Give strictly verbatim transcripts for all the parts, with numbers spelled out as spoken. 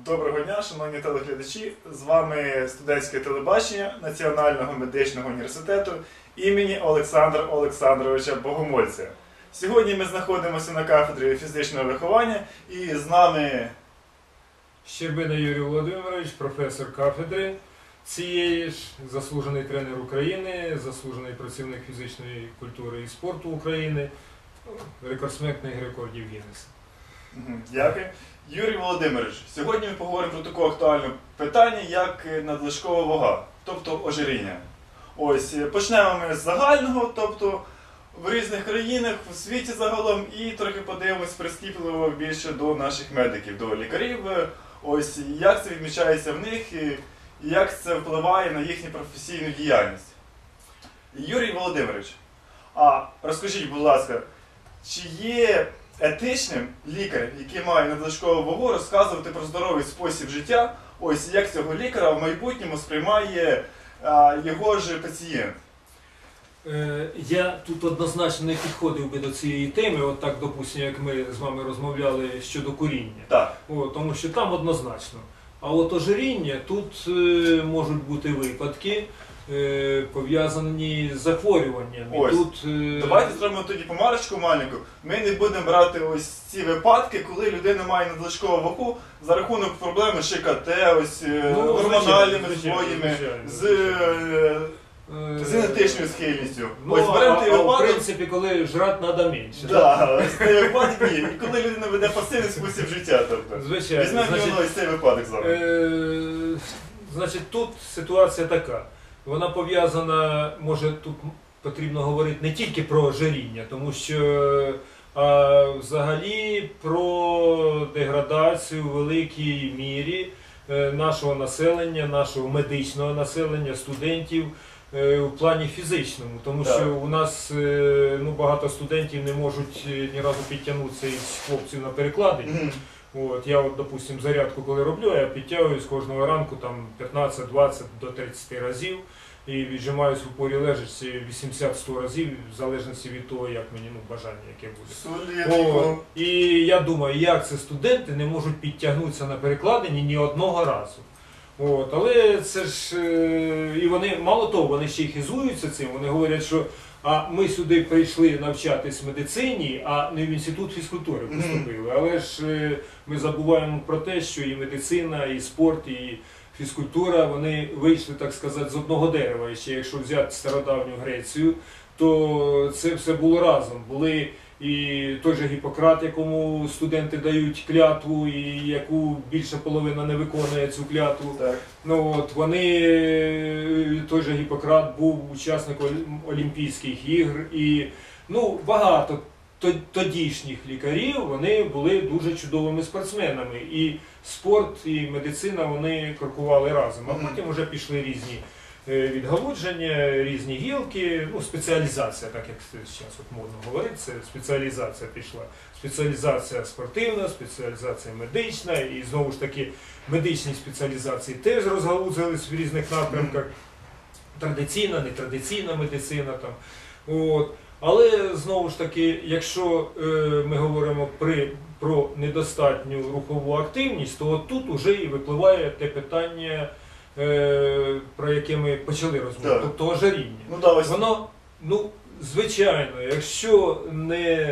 Доброго дня, шановні телеглядачі! З вами студентське телебачення Національного медичного університету імені Олександра Олександровича Богомольця. Сьогодні ми знаходимося на кафедрі фізичного виховання і з нами Щербина Юрій Володимирович, професор кафедри цієї ж, заслужений тренер України, заслужений працівник фізичної культури і спорту України, рекордсмен книги рекордів Гіннеса. Дякую. Юрій Володимирович, сьогодні ми поговоримо про таке актуальне питання, як надлишкова вага, тобто ожиріння. Ось, почнемо ми з загального, тобто в різних країнах, у світі загалом, і трохи подивимось прискіпливо більше до наших медиків, до лікарів. Ось, як це відмічається в них, і як це впливає на їхню професійну діяльність. Юрій Володимирович, а розкажіть, будь ласка, чи є етичним лікар, який має надлишкову вагу, розказувати про здоровий спосіб життя, ось як цього лікаря в майбутньому сприймає а, його ж пацієнт? Я тут однозначно не підходив би до цієї теми, от так, допустимо, як ми з вами розмовляли щодо куріння. Так. От, тому що там однозначно. А от ожиріння, тут е, можуть бути випадки, е, пов'язані з захворюванням. Ось. Тут, е... Давайте зробимо тоді помарочку маленьку. Ми не будемо брати ось ці випадки, коли людина має надлишкову вагу за рахунок проблеми ШКТ, ось ну, гормональними своїми, з... Е... з генетичною схильністю. Ну, ось беремо а, той а випадок. в принципі, коли жрати треба менше. Так, ось цей випадок є. І коли людина веде пасивний спосіб життя, тобто. Звичайно. Візьмемо Значить, ось цей випадок зараз. Е, значить, тут ситуація така. Вона пов'язана, може, тут потрібно говорити не тільки про ожиріння, тому що а взагалі про деградацію в великій мірі нашого населення, нашого медичного населення, студентів в плані фізичному. Тому так. що у нас ну, багато студентів не можуть ні разу підтягнутися із хлопців на перекладині. Mm-hmm. От, я, от, допустим, зарядку коли роблю, я підтягуюсь кожного ранку там п'ятнадцять двадцять до тридцяти разів і віджимаюсь в упорі лежачи вісімдесят-сто разів, в залежності від того, як мені ну, бажання яке буде. От, і я думаю, як це студенти не можуть підтягнутися на перекладині ні одного разу. От, але це ж, і вони, мало того, вони ще й хизуються цим, вони говорять, що а ми сюди прийшли навчатись медицині, а не в інститут фізкультури поступили. Але ж ми забуваємо про те, що і медицина, і спорт, і фізкультура, вони вийшли, так сказати, з одного дерева. І ще якщо взяти стародавню Грецію, то це все було разом. Були і той же Гіппократ, якому студенти дають клятву, і яку більша половина не виконує цю клятву. Так. Ну, от, вони, той же Гіппократ був учасником Олімпійських ігор, і ну, багато тодішніх лікарів, вони були дуже чудовими спортсменами. І спорт, і медицина, вони крокували разом. А потім вже пішли різні відгалудження, різні гілки, ну, спеціалізація, так як зараз от модно говорити, це спеціалізація пішла. Спеціалізація спортивна, спеціалізація медична, і знову ж таки медичні спеціалізації теж розгалузились в різних напрямках. Традиційна, нетрадиційна медицина там. От. Але знову ж таки, якщо е, ми говоримо при, про недостатню рухову активність, то тут вже і випливає те питання, про яке ми почали розмову, тобто ожиріння. Ну, да, ось... Воно, ну, звичайно, якщо не,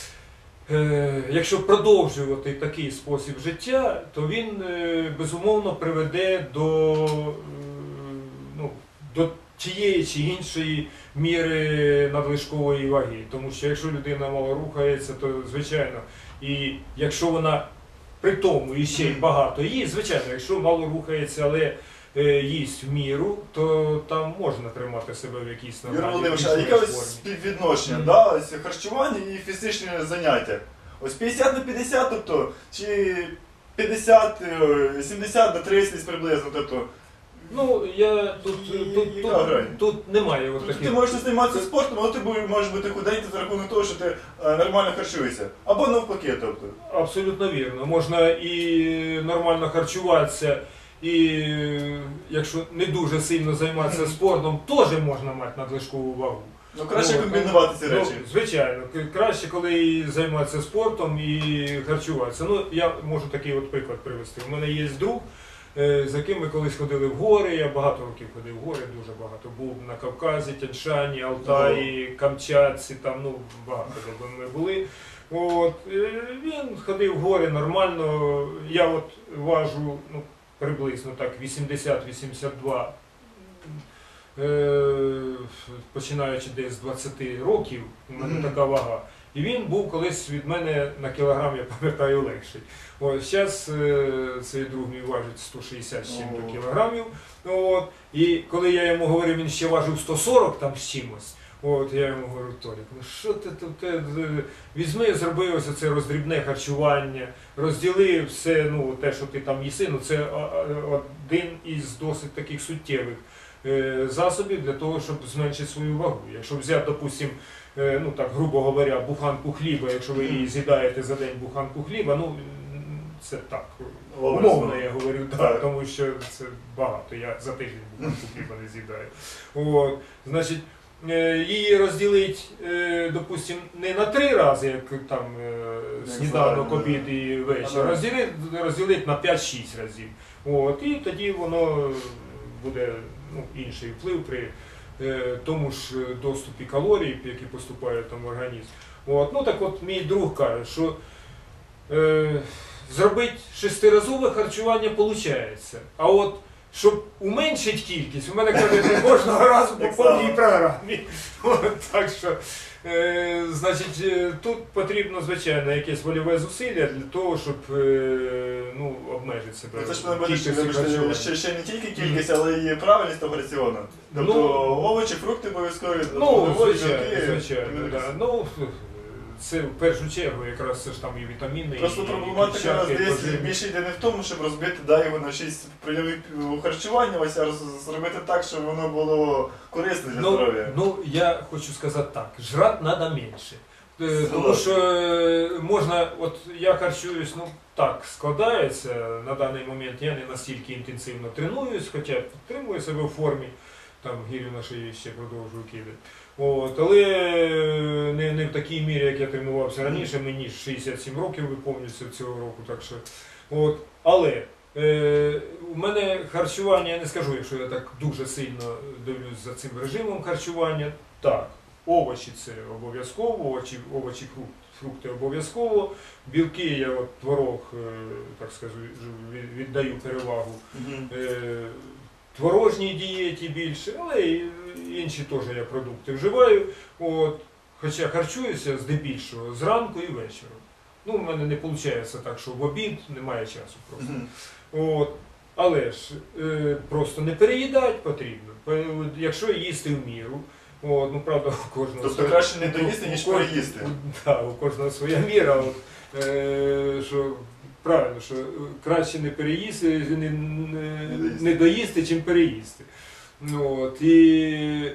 е, якщо продовжувати такий спосіб життя, то він, е, безумовно, приведе до, е, ну, до тієї чи іншої міри надлишкової ваги. Тому що якщо людина мало рухається, то, звичайно, і якщо вона при тому і ще й багато їсть, звичайно, якщо мало рухається, але їсть в міру, то там можна тримати себе в якійсь нормальній формі. А яке ось співвідношення, mm. да, ось харчування і фізичні заняття? Ось п'ятдесят на п'ятдесят, тобто, чи п'ятдесят, сімдесят на тридцять приблизно, тобто? Ну, я тут, і, тут, тут, тут немає от таких. Ти можеш займатися спортом, але ти можеш бути худенький за рахунок того, що ти нормально харчуєшся. Або навпаки, тобто. Абсолютно вірно. Можна і нормально харчуватися, і якщо не дуже сильно займатися спортом, теж можна мати надлишкову вагу. Ну краще От, комбінувати ці ну, речі. звичайно, К- краще, коли займатися спортом і харчуватися. Ну, я можу такий от приклад привести. У мене є друг, е, з яким ми колись ходили в гори. Я багато років ходив в гори, дуже багато. Був на Кавказі, Тяньшані, Алтаї, Камчатці, там ну, багато де ми були. От, е, він ходив в гори нормально. Я от важу ну, приблизно так вісімдесят вісімдесят два. Е, починаючи десь з двадцяти років, у мене Мгм. така вага. І він був колись від мене на кілограм, я пам'ятаю, легший. Ось зараз цей друг мій важить сто шістдесят з чим-то О. кілограмів. От. І коли я йому говорив, він ще важив сто сорок там з чимось. От я йому говорю, Толік, ну що ти тут е, візьми, зроби ось це роздрібне харчування, розділи все, ну те, що ти там їси, ну це а, а, один із досить таких суттєвих е, засобів для того, щоб зменшити свою вагу. Якщо взяти, допустим, е, ну так, грубо говоря, буханку хліба, якщо ви її з'їдаєте за день буханку хліба, ну це так, Образно. умовно я говорю, так, Так. тому що це багато, я за тиждень буханку хліба не з'їдаю. От, значить, е, її розділить, е, допустим, не на три рази, як там е, сніданок, знаю, обід і вечір, Ага. розділить, розділить на п'ять-шість разів. От, і тоді воно буде ну, інший вплив при е, тому ж доступі калорій, які поступають там в організм. От, ну так от мій друг каже, що е, зробити шестиразове харчування виходить, а от щоб уменшити кількість, у мене каже, не кожного разу по Так повній само. програмі. От, так що, е, значить, е, тут потрібно, звичайно, якесь вольове зусилля для того, щоб е, ну, обмежити себе. Ну, це ж мене буде ще, кількості вибачте, харчування. ще, ще не тільки кількість, але і правильність того раціону. Тобто Ну, овочі, фрукти обов'язкові, Ну, вуглеводи, звичайно, білки. звичайно, да. Ну, це в першу чергу якраз це ж там і вітаміни, Просто і проблематика клітчатки, і здається поживні. більше йде не в тому, щоб розбити да, його на шість прийомів харчування, ось, а роз- зробити так, щоб воно було корисне для Ну, здоров'я. ну, я хочу сказати так, жрати треба менше. Е, Тому Согласен. що е, можна, от я харчуюсь, ну так складається, на даний момент я не настільки інтенсивно тренуюсь, хоча підтримую себе в формі, там гірю на шиї ще продовжую кидати. От, але не, не в такій мірі, як я тренувався раніше, мені ж шістдесят сім років виповнюється цього року. Так що, от, але е, у мене харчування, я не скажу, якщо я так дуже сильно дивлюсь за цим режимом харчування, так, овочі це обов'язково, овочі, овочі фрукти, фрукти обов'язково, білки я от творог, е, так скажу, від- віддаю перевагу Мгм. е, творожній дієті більше, але і інші теж я продукти вживаю. От, хоча харчуюся здебільшого зранку і вечором. Ну, в мене не виходить так, що в обід немає часу просто. Мгм. От, але ж е, просто не переїдати потрібно. Пе- Якщо їсти в міру, от, ну правда, у кожного Тобто своя- краще не у- доїсти, у ніж кож- переїсти. у- Да, у кожного своя міра. От, е, що, правильно, що е, краще не переїсти, не, не, Не доїсти. не доїсти, чим переїсти. Ну, от, і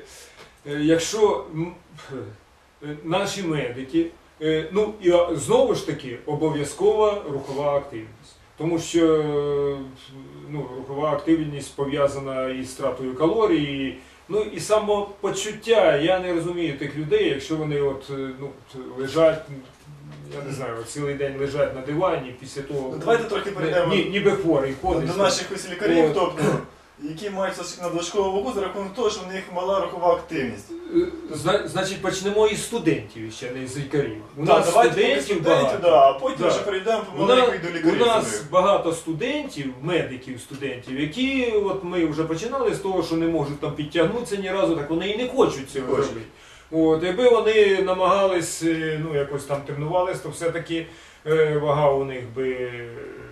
е, якщо м, е, наші медики, е, ну і а, знову ж таки обов'язкова рухова активність. Тому що е, ну, рухова активність пов'язана із стратою калорій. Ну і самопочуття, я не розумію тих людей, якщо вони от, е, ну, лежать, я не знаю, цілий день лежать на дивані після того, Ну, давайте трохи перейдемо ні, ніби хворий до ходить. наших ось лікарів, От. тобто, які мають все надлишкову вагу за рахунок того, що в них мала рухова активність. Е, зна- Значить, почнемо із студентів, ще не з лікарів. У Так, нас давайте поки студентів студентів, багато. да, а потім Да. вже перейдемо У нас, помаленьку і до у лікарів. нас сюди. багато студентів, медиків, студентів, які от ми вже починали з того, що не можуть там підтягнутися ні разу, так вони і не хочуть цього Хочуть. робити. От, якби вони намагались, е, ну якось там тренувались, то все-таки е, вага у них би е,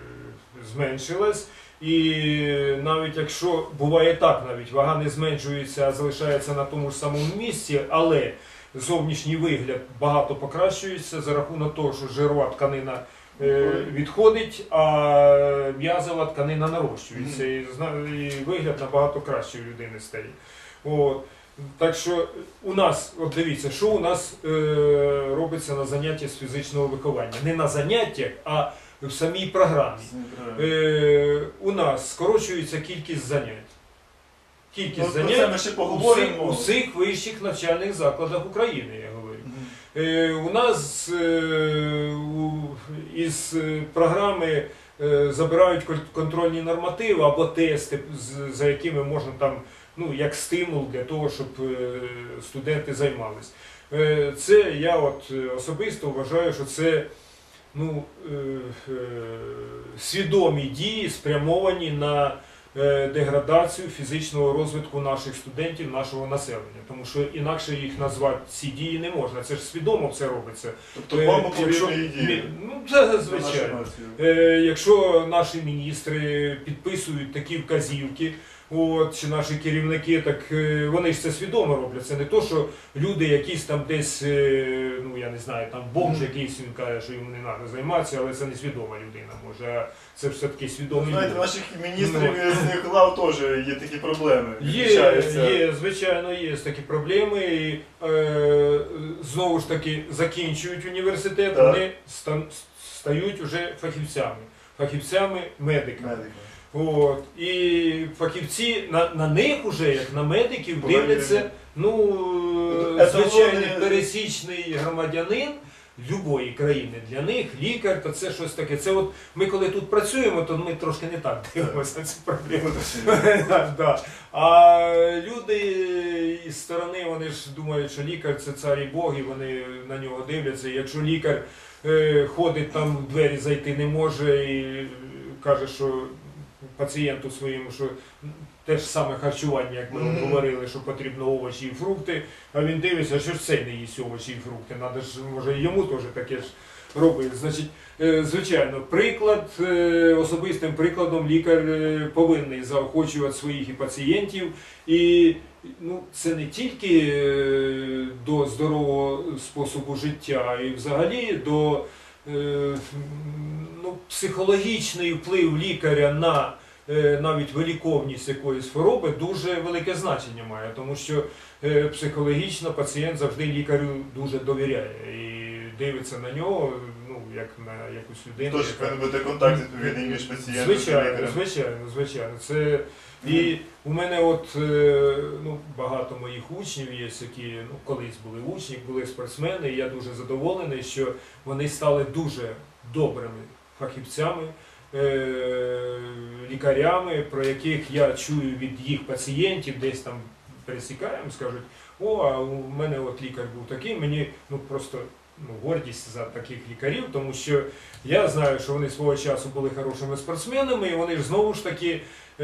зменшилась. І навіть якщо буває так, навіть вага не зменшується, а залишається на тому ж самому місці, але зовнішній вигляд багато покращується за рахунок того, що жирова тканина е, відходить, а м'язова тканина нарощується. І, зна- і вигляд набагато краще у людини стає. От. Так що у нас, от дивіться, що у нас е, робиться на занятті з фізичного виховання. Не на заняттях, а в самій програмі. Е, у нас скорочується кількість занять. Кількість Ну, про це занять ми ще у всіх, поговоримо. у всіх вищих навчальних закладах України, я говорю. Мгм. Е, у нас е, у, із е, програми е, забирають кон- контрольні нормативи або тести, з- за якими можна там, ну, як стимул для того, щоб е, студенти займались. Е, це я от е, особисто вважаю, що це ну, е, е, свідомі дії, спрямовані на е, деградацію фізичного розвитку наших студентів, нашого населення. Тому що інакше їх назвати ці дії не можна. Це ж свідомо все робиться. Тобто Е, бомба якщо- повільної дії. Мі- Ну, це на нашу звичайно. націю. Е, якщо наші міністри підписують такі вказівки, от, чи наші керівники, так е, вони ж це свідомо роблять. Це не то, що люди якісь там десь, е, ну я не знаю, там бомж Мгм. якийсь, він каже, що йому не треба займатися, але це не свідома людина може, а це все-таки свідомі Знаєте, люди. наших міністрів з них лав теж є такі проблеми. Є, Відмічаються. є, звичайно, є такі проблеми. І, е, знову ж таки, закінчують університет, Так. вони ста- стають вже фахівцями, фахівцями, медиками. Медики. От. І фахівці на, на них уже, як на медиків, Повинні- дивляться, ну, Еталони- звичайний пересічний громадянин любої країни. Для них лікар, то це щось таке. Це от ми коли тут працюємо, то ми трошки не так дивимося на цю проблему. Да. А люди із сторони, вони ж думають, що лікар це цар і Бог, і вони на нього дивляться. І якщо лікар е, ходить там в двері зайти не може і каже, що пацієнту своєму, що те ж саме харчування, як ми Мгм. говорили, що потрібно овочі і фрукти, а він дивиться, що ж цей не їсть овочі і фрукти. Надо ж, може, і йому теж таке ж робити. Значить, е, звичайно, приклад, е, особистим прикладом лікар е, повинен заохочувати своїх і пацієнтів. І ну, це не тільки е, до здорового способу життя, і взагалі до е, ну, психологічний вплив лікаря на е, навіть виліковність якоїсь хвороби дуже велике значення має, тому що е, психологічно пацієнт завжди лікарю дуже довіряє і дивиться на нього, ну, як на якусь людину. Тож яка- повинен бути контакт відповідний між пацієнтом і Звичайно, лікарем. звичайно, звичайно. Це і у мене от е, ну, багато моїх учнів є, які ну, колись були учні, були спортсмени, і я дуже задоволений, що вони стали дуже добрими фахівцями, е, лікарями, про яких я чую від їх пацієнтів, десь там пересікаємо, скажуть, о, а у мене от лікар був такий, мені ну просто ну, гордість за таких лікарів, тому що я знаю, що вони свого часу були хорошими спортсменами, і вони ж знову ж таки,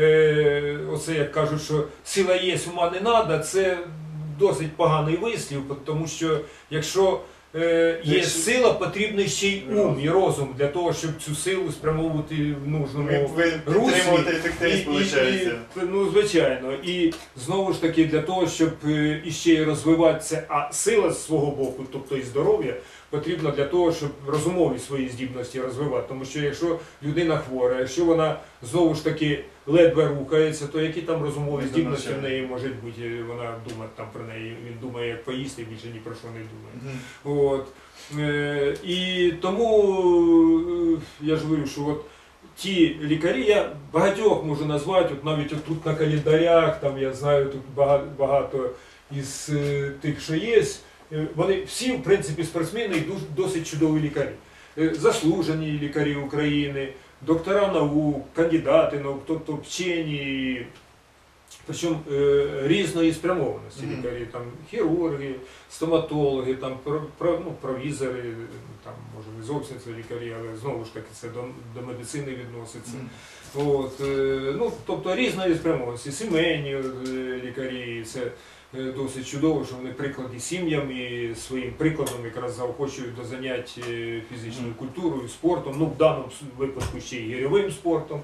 е, оце як кажуть, що сила є, ума не треба, це досить поганий вислів, тому що якщо е, є Якщо- сила, потрібний ще й ум і розум для того, щоб цю силу спрямовувати в нужному Ми повинні Русі підтримувати і, ефективність, і, виходить. і, ну, звичайно. І знову ж таки для того, щоб е, іще й розвиватися, а сила з свого боку, тобто і здоров'я, потрібно для того, щоб розумові свої здібності розвивати. Тому що якщо людина хвора, якщо вона знову ж таки ледве рухається, то які там розумові Це здібності в навчання. неї можуть бути? Вона думає там про неї, він думає, як поїсти, і більше ні про що не думає. Мгм. От. Е, і тому е, я ж говорю, що от ті лікарі, я багатьох можу назвати, от навіть от тут на календарях, там я знаю тут багато, багато із е, тих, що є, е, вони всі, в принципі, спортсмени і дуже- досить чудові лікарі. Е, заслужені лікарі України, доктора наук, кандидати наук, тобто вчені, причому е, різної спрямованості Мгм. лікарі, там хірурги, стоматологи, там про, про, ну, провізори, там може не зовсім це лікарі, але знову ж таки це до, до медицини відноситься. Мгм. От, е, ну, тобто різної спрямованості, сімейні е, лікарі, це е, досить чудово, що вони приклад і сім'ям, і своїм прикладом якраз заохочують до занять е, фізичною культурою, спортом, ну в даному випадку ще й гірьовим спортом,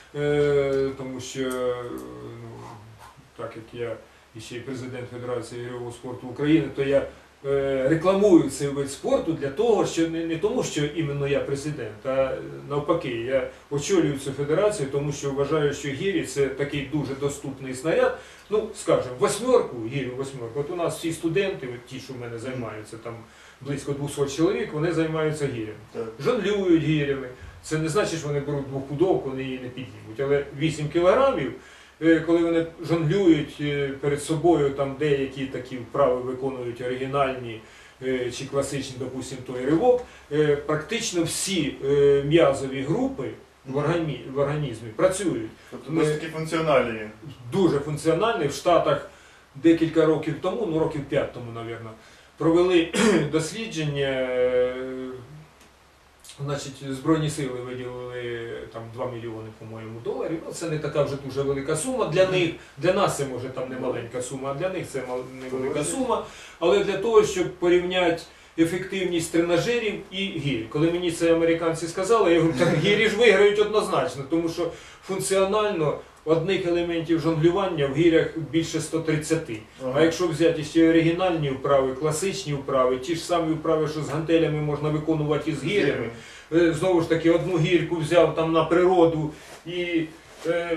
е, тому що е, ну, так як я і ще й президент Федерації гірьового спорту України, то я е, рекламую цей вид спорту для того, що не, не тому, що іменно я президент, а навпаки, я очолюю цю федерацію, тому що вважаю, що гірі це такий дуже доступний снаряд. Ну, скажімо, восьмерку, гірю восьмерку. От у нас всі студенти, от ті, що в мене займаються, там близько двісті чоловік, вони займаються гірями. Так. Жонглюють гірями. Це не значить, що вони беруть двохпудовку, вони її не піднімуть. Але вісім кілограмів е, коли вони жонглюють е, перед собою, там деякі такі вправи виконують оригінальні е, чи класичні, допустим, той ривок, е, практично всі е, м'язові групи в, органі, в організмі працюють. Тобто Ми- досить таки функціональні. Дуже функціональний. В Штатах декілька років тому, ну років п'ять тому, мабуть, провели дослідження. е, Значить, Збройні сили виділили там два мільйони, по-моєму, доларів. Ну, це не така вже дуже велика сума. Для них, для нас це може там не маленька сума, а для них це мал- невелика сума. Але для того, щоб порівняти ефективність тренажерів і гір. Коли мені це американці сказали, я говорю, так гірі ж виграють однозначно, тому що функціонально одних елементів жонглювання в гірях більше сто тридцять. Ага. А якщо взяти ще оригінальні вправи, класичні вправи, ті ж самі вправи, що з гантелями можна виконувати і з гірями, е, знову ж таки, одну гірку взяв там на природу і е,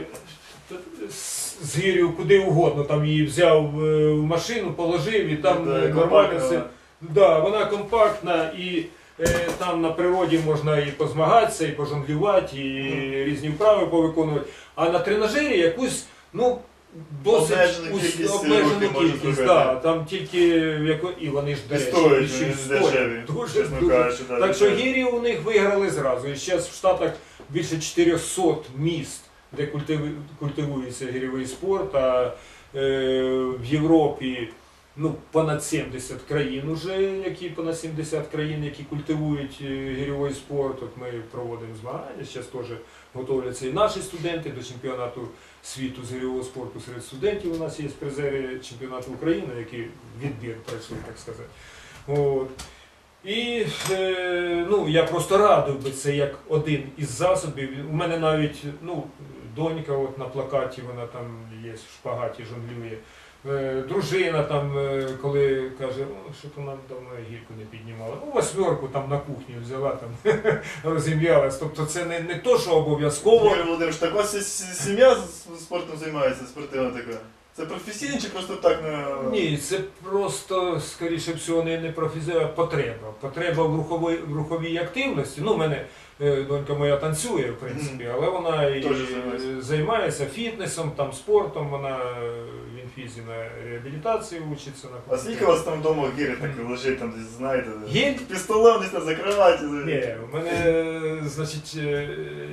з- з гір'ю куди угодно, там її взяв е, в машину, положив і там Да, е, нормально компактна все. вона. Да, вона компактна і е, там на природі можна і позмагатися, і пожонглювати, і Мгм. різні вправи повиконувати. А на тренажері якусь, ну, досить Обмежену ус- кількість обмежену рухів можна кількість, зробити. да, там тільки яко- і вони ж до І речі, стоять, ще й вони стоять. дешеві. Дуже, чесно дуже. кажучи, да, Так що дешеві. гірі у них виграли зразу. І зараз в Штатах більше чотириста міст, де культиви- культивується гірьовий спорт, а е, в Європі ну, понад сімдесят країн уже, які понад сімдесят країн, які культивують е, гірьовий спорт. От ми проводимо змагання, зараз теж готовляться і наші студенти до чемпіонату світу з гірьового спорту серед студентів. У нас є призери чемпіонату України, які відбір пройшли, так сказати. От. І е, ну, я просто радив би це як один із засобів. У мене навіть ну, донька от на плакаті, вона там є в шпагаті, жонглює. Е, дружина там, е, коли каже, «О, що то нам давно гірку не піднімала. Ну, восьмерку там на кухню взяла, там розім'ялась. Тобто це не, не то, що обов'язково. Юрій Володимирович, так у вас є с- сім'я з- спортом займається, спортивна така? Це професійно чи просто так на... Ні, це просто, скоріше всього, не, не професія, а потреба. Потреба в руховій, в руховій активності. Ну, в мене е, донька моя танцює, в принципі, але вона і Теж займається. е, займається фітнесом, там, спортом, вона е, в інфізі на реабілітації вчиться. На А скільки у вас там вдома гірі так лежить, там десь, знаєте? Гір? Пістолет десь там за кроваті. Ні, у мене, е, значить, е,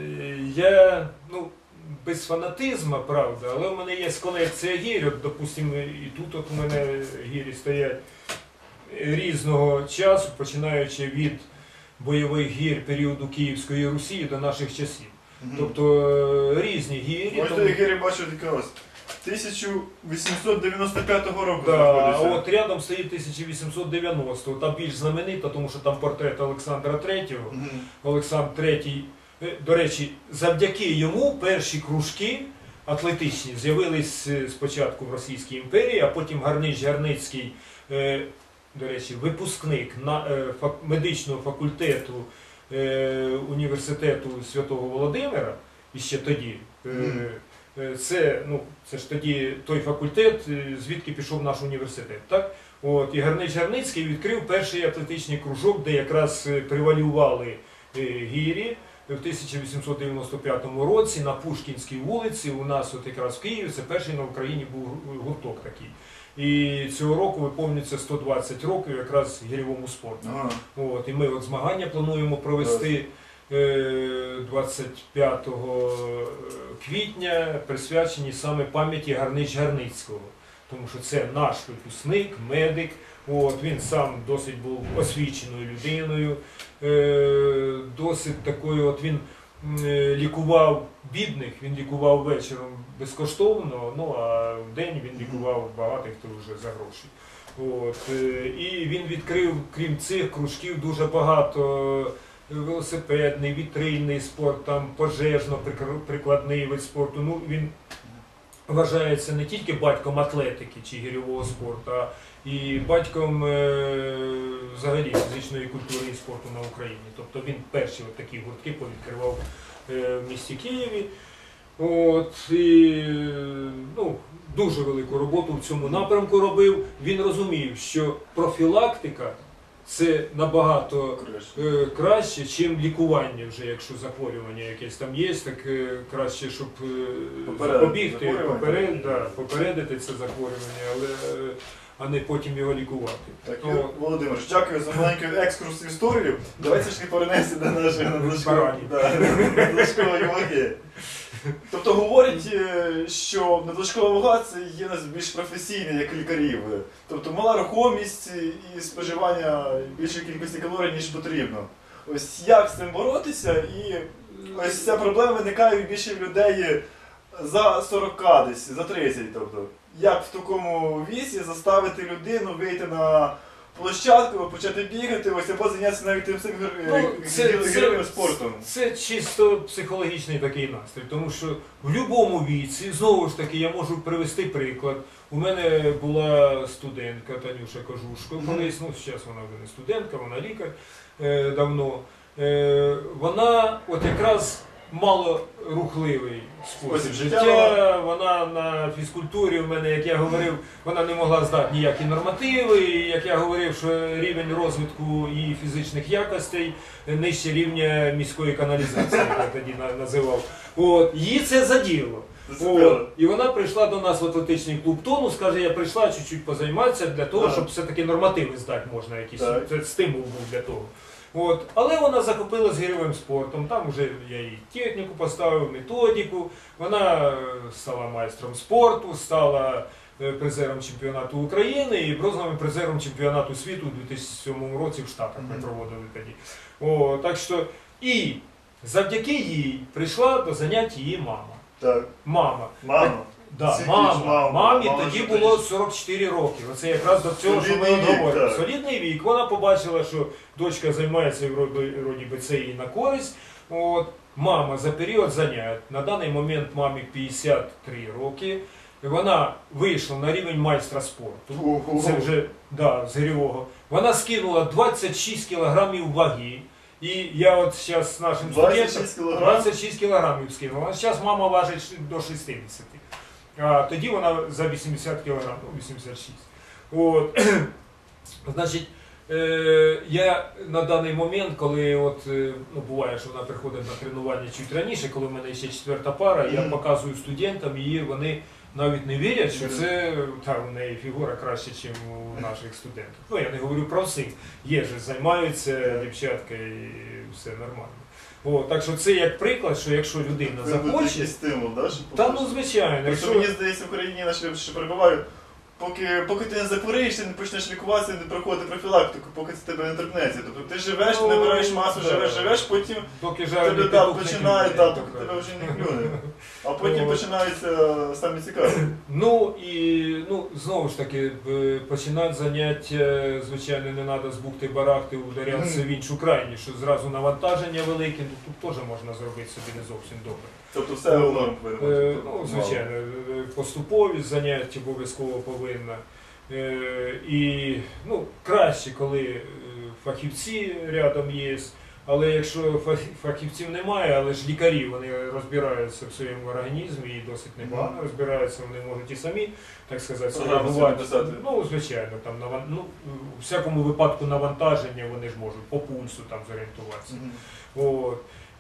я, ну, без фанатизму, правда, але в мене є колекція гір, от, допустимо, і тут от у мене гірі стоять різного часу, починаючи від бойових гір періоду Київської Русі до наших часів. Мгм. Тобто е, різні гірі. Ось тому- той гірі бачу таке ось. тисяча вісімсот дев'яносто п'ятого року Да, а знаходиться. от рядом стоїть тисяча вісімсот дев'яностого, та більш знаменита, тому що там портрет Олександра Третього. Мгм. Олександр Третій, е, до речі, завдяки йому перші кружки атлетичні з'явились е, спочатку в Російській імперії, а потім Гарнич Гарницький, е, до речі, випускник на, е, фак- медичного факультету е, університету Святого Володимира, і ще тоді. е, Мгм. е, Це, ну, це ж тоді той факультет, е, звідки пішов наш університет. Так? От, і Гарнич Гарницький відкрив перший атлетичний кружок, де якраз е, превалювали е, гірі. В тисяча вісімсот дев'яносто п'ятому році на Пушкінській вулиці, у нас от якраз в Києві, це перший на Україні був гу- гурток такий. І цього року виповнюється сто двадцять років якраз гірьовому спорту. Ага. От, і ми от змагання плануємо провести е, двадцять п'ятого квітня, присвячені саме пам'яті Гарнич Гарницького. Тому що це наш випускник, медик. От, він сам досить був освіченою людиною, е, досить такою, от він м, е, лікував бідних, він лікував вечором безкоштовно, ну а в день він лікував багатих, хто вже за гроші. От, е, і він відкрив, крім цих кружків, дуже багато велосипедний, вітрильний спорт, там пожежно-прикладний вид спорту. Ну, він вважається не тільки батьком атлетики чи гірьового спорту, а і батьком е, взагалі фізичної культури і спорту на Україні. Тобто він перші от такі гуртки повідкривав е, в місті Києві. От, і, ну, дуже велику роботу в цьому напрямку робив. Він розумів, що профілактика це набагато Краще. е, краще, ніж лікування вже, якщо захворювання якесь там є, так е, краще, щоб е, Попередити запобігти, захворювання. поперед, да, попередити це захворювання, але, е, а не потім його лікувати. Так, То- Юрій Володимирович, дякую за маленький екскурс в історію. Давайте ж перенести до нашої надлишкової Баранів. да, надлишкової ваги. Тобто говорять, е, що надлишкова вага це є нас більш професійне, як лікарів. Тобто мала рухомість і споживання більшої кількості калорій, ніж потрібно. Ось як з цим боротися, і ось ця проблема виникає у більше людей за сорок десь, за тридцять. Тобто, як в такому віці заставити людину вийти на площадку, почати бігати, ось або зайнятися навіть тим самим Ну, це, гірським це, спортом. це чисто психологічний такий настрій, тому що в будь-якому віці, знову ж таки, я можу привести приклад. У мене була студентка Танюша Кожушко, колись, ну зараз вона вже не студентка, вона лікар е, давно. Е, вона от якраз малорухливий спосіб Спосіб життя. життя, вона на фізкультурі у мене, як я говорив, вона не могла здати ніякі нормативи, і як я говорив, що рівень розвитку її фізичних якостей нижче рівня міської каналізації, як я тоді на- називав. От, її це заділо. Зацепило. От, і вона прийшла до нас в атлетичний клуб Тонус, каже, я прийшла чуть-чуть позайматися для того, Так. щоб все-таки нормативи здати можна, якісь, Так. це стимул був для того. От. Але вона захопилась гірьовим спортом, там вже я їй техніку поставив, методику, вона е, стала майстром спорту, стала е, призером чемпіонату України і бронзовим призером чемпіонату світу у дві тисячі сьомому році в Штатах ми Мгм. проводили тоді. О, так що, і завдяки їй прийшла до занять її мама. Так, Мама. мама. Да, Скільки ж мама. мама? Мамі Мама тоді ж було тоді- сорок чотири роки. Оце якраз до цього, що ми Солідний вік, говоримо. так. Солідний вік. Вона побачила, що дочка займається вроді, вроді би це їй на користь. От. Мама за період занять, на даний момент мамі п'ятдесят три роки. Вона вийшла на рівень майстра спорту. Ого. Це вже да, з гирьового. Вона скинула двадцять шість кілограмів ваги. І я от зараз з нашим двадцять студентом шість кілограм? двадцять шість кілограмів скинула. Зараз мама важить до шістдесят. А тоді вона за вісімдесят кілограмів, ну вісімдесят шість. От. Значить, е, я на даний момент, коли от, е, ну, буває, що вона приходить на тренування чуть раніше, коли в мене ще четверта пара, я Мгм. показую студентам її, вони навіть не вірять, що це та, у неї фігура краще, ніж у наших студентів. Ну, я не говорю про всіх. Є ж, займаються дівчатка і все нормально. О, так що це як приклад, що якщо людина Це буде захоче, такий стимул, да, щоб та ну побачити? звичайно, Якщо якщо мені здається, в Україні наші люди ще перебувають, поки, поки ти не захворієш, ти не почнеш лікуватися, не проходити профілактику, поки це тебе не торкнеться. Тобто ти живеш, Ну, набираєш масу, да. живеш, живеш, потім доки жарений тебе да, петух не починає, клюне, да, як поки то тебе кажуть. вже не клюне. А потім Ну, починається саме цікаве. Ну і ну, знову ж таки, б- починати заняття, звичайно, не треба з бухти-барахти ударятися в іншу крайність, що зразу навантаження велике, ну, тут теж можна зробити собі не зовсім добре. Тобто все в норм повинно бути. Е, тобто, ну, мало. звичайно, е, поступовість занять обов'язково повинна. Е, І ну, краще, коли е, фахівці рядом є. Але якщо фах- фахівців немає, але ж лікарі вони розбираються в своєму організмі і досить непогано розбираються, вони можуть і самі, так сказати, Програму реагувати. собі писати. Ну, звичайно, там наван... ну, у всякому випадку навантаження вони ж можуть по пульсу там зорієнтуватися. Мгм. От.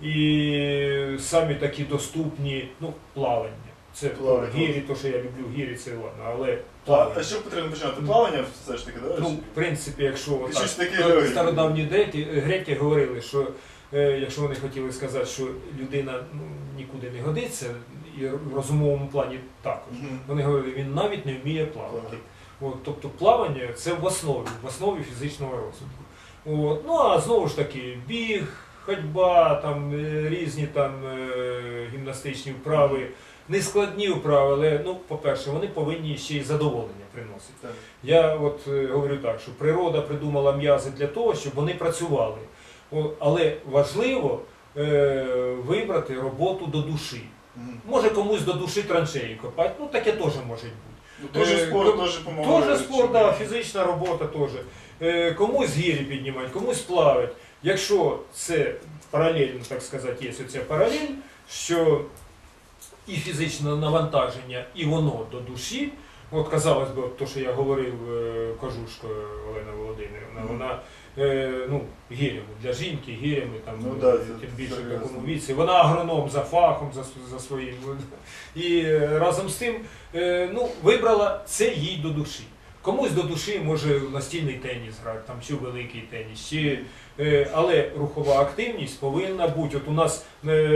І самі такі доступні, ну, плавання. Це Плавання. гірі, то, що я люблю гірі, це ладно, але А, плавання. а що потрібно починати? Плавання все ж таки, да? Ну, в принципі, якщо Щось отак, таке то легке. стародавні греки, греки говорили, що е, якщо вони хотіли сказати, що людина ну, нікуди не годиться, і в розумовому плані також, Мгм. вони говорили, він навіть не вміє плавати. Плавати. От, тобто плавання це в основі, в основі фізичного розвитку. От, ну а знову ж таки, біг, ходьба, там, е, різні там, е, гімнастичні вправи, нескладні вправи, але ну, по-перше, вони повинні ще й задоволення приносити. Так. Я от е, говорю так, що природа придумала м'язи для того, щоб вони працювали. О, але важливо е, вибрати роботу до душі. Мгм. Може комусь до душі траншеї копати, ну таке теж може бути. Ну, теж Е, спорт, ком- теж допомагає. Теж спорт, да, фізична робота теж. Е, комусь гірі піднімати, комусь плавати. Якщо це паралельно, так сказати, є оця паралель, що і фізичне навантаження, і воно до душі, От казалось би, от то, що я говорив, е, Кожушко Олена Володимирівна, Мгм. вона е, ну, гірями, для жінки гірями, там, Ну е, да, це тим більше в серйозно. такому віці. Вона агроном за фахом, за, с- за своїм. І е, разом з тим е, ну, вибрала це їй до душі. Комусь до душі може настільний теніс грати, там, чи великий теніс, чи, е, але рухова активність повинна бути. От у нас, е,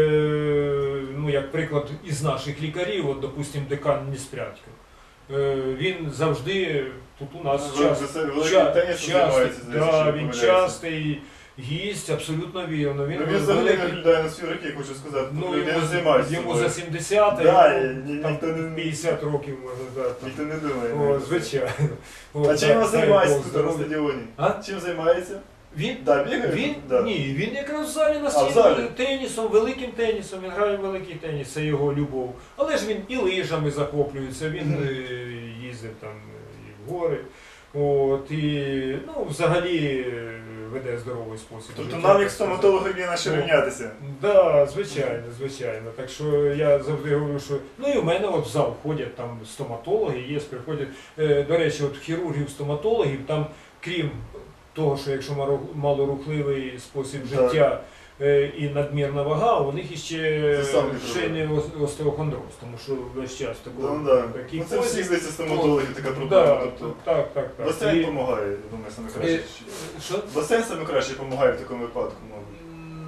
ну, як приклад із наших лікарів, от, допустим, декан Неспрядько, е, він завжди тут у нас Ви- часто, ви- великим ча- тенісом часто, займається, здається, да, що він помиляюся. частий гість, абсолютно вірно. Він, Ну, він взагалі великий- виглядає на свої роки, хочу сказати. ну, Людина йому, займається йому собою. за сімдесят, а Да, йому, і ні- там, ніхто не- п'ятдесят років можна дати. Ніхто не думає. О, звичайно. О, А чим він дай- займається дай Бог тут на здоров'я. стадіоні? А? Чим займається? Він, Да, бігає? він, Да. ні, він якраз в залі А, в залі? настільки тенісом, великим тенісом, він грає в великий теніс, це його любов. Але ж він і лижами захоплюється, він Мгм. е, їздив там е, і в гори. От, і, ну, взагалі е, веде здоровий спосіб. Тобто життя, нам як так сказати. стоматологу є на що Ну, рівнятися. Да, звичайно, звичайно. Так що я завжди говорю, що ну і в мене от в зал ходять там стоматологи, є, приходять. Е, до речі, от хірургів, стоматологів, там, крім того, що якщо маро- малорухливий спосіб Так. життя е, і надмірна вага, у них іще Це саме шийний ос- остеохондроз, тому що весь час такого Ну, да. такий Ну, це всі, позі. здається, стоматологів така проблема. Да, Тобто, так, так, так. басейн І- допомагає, я думаю, саме краще. Е, Що? Басейн саме краще допомагає в такому випадку. мабуть.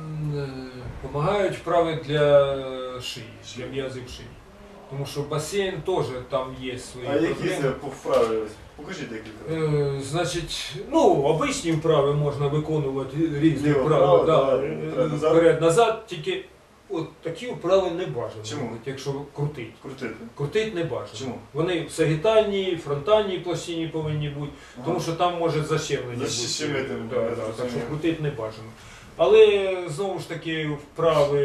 Помагають вправи для шиї, для м'язів шиї. Тому що басейн теж там є свої А які проблеми. це вправи? Ось Покажіть декілька. Е, значить, ну, обичні вправи можна виконувати різні Ліво, вправи, право, да, да, е, вперед-назад. вперед-назад, тільки от такі вправи не бажано, Чому? робити, якщо крутить. Крутити. Крутить не бажано. Чому? Вони в сагітальній, фронтальній площині повинні бути, Ага. тому що там може защемлення Защемити, бути. я Да, да, зрозумів. так що крутить не бажано. Але знову ж таки вправи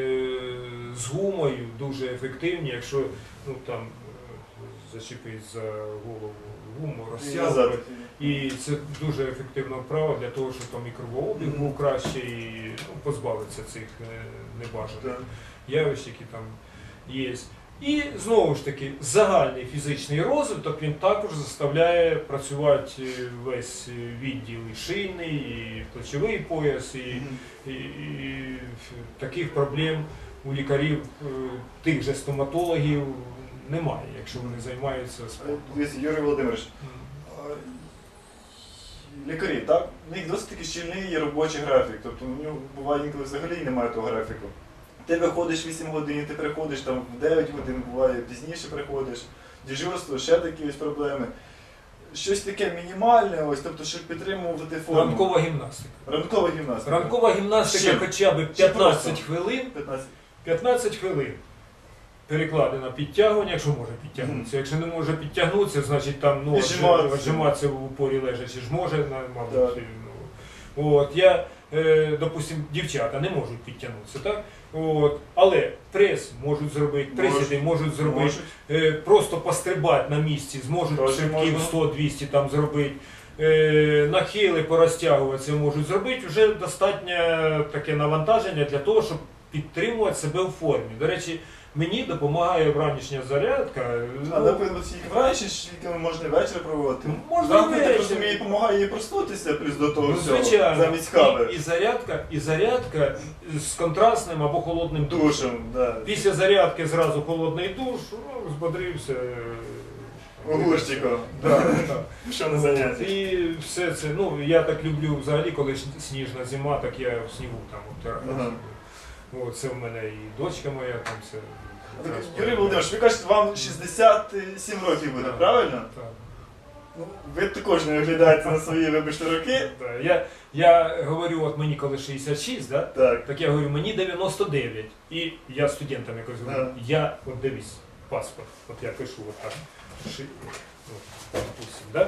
з гумою дуже ефективні, якщо ну, там е, зачепить за голову гуму, І назад. розтягувати. І це дуже ефективна вправа для того, щоб там і кровообіг був краще, і ну, позбавитися цих е, небажаних Так. явищ, які там є. І знову ж таки, загальний фізичний розвиток він також заставляє працювати весь відділ і шийний, і плечовий пояс, і, Мгм. і, і таких проблем у лікарів, е, тих же стоматологів немає, якщо вони займаються спортом. Дивіться, Юрій Володимирович, М. а, лікарі, так? У них досить таки щільний є робочий графік. Тобто у нього буває інколи взагалі немає того графіку. Ти виходиш вісім годин, ти приходиш там в дев'ять годин, буває пізніше приходиш, дежурство, ще такі ось проблеми. Щось таке мінімальне, ось, тобто, щоб підтримувати форму. Ранкова гімнастика. Ранкова гімнастика. Ранкова гімнастика Чим? хоча б Чи п'ятнадцять просто? хвилин. п'ятнадцять. п'ятнадцять хвилин. Перекладена підтягування, якщо може підтягнутися. Якщо не може підтягнутися, значить там ну, Віджиматися. віджиматися в упорі лежачи ж може, на- мабуть. Так. Ну, от, я, е, допустим, дівчата не можуть підтягнутися, так? От, але прес можуть зробити, присіди можуть зробити, Можуть. е, просто пострибати на місці, зможуть Теж шибків можна. сто-двісті там зробити. Е, нахили порозтягуватися можуть зробити, вже достатньо таке навантаження для того, щоб підтримувати себе в формі. До речі, мені допомагає вранішня зарядка. А Ну, напевно, тільки вранці, тільки можна і ввечері проводити. Можна Зранку, і я так ввечері. розумію, допомагає їй проснутися, плюс до того ну, всього, звичайно, замість кави. І, і, зарядка, і зарядка з контрастним або холодним душем. Душем, да. Після зарядки зразу холодний душ, ну, збодрився. Огурчиком. Да, так. Що на заняття. І все це, ну я так люблю взагалі, коли ж сніжна зима, так я в снігу там обтираю. Ага. От, це в мене і дочка моя там все. Так, Юрій Володимирович, ви кажете, вам шістдесят сім років буде, Так. правильно? Так. Ну, ви також не виглядаєте на свої, вибачте, роки. Так, Я, я говорю, от мені коли шістдесят шість, да? Так. Так я говорю, мені дев'яносто дев'ять. І я студентам якось говорю, Ага. я, от дивись, паспорт, от я пишу от так, ши, от, допустим, да?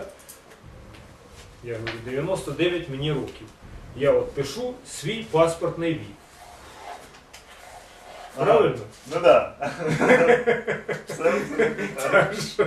Я говорю, дев'яносто дев'ять мені років. Я от пишу свій паспортний вік. Ага. Правильно? Ну да. Все, Так що,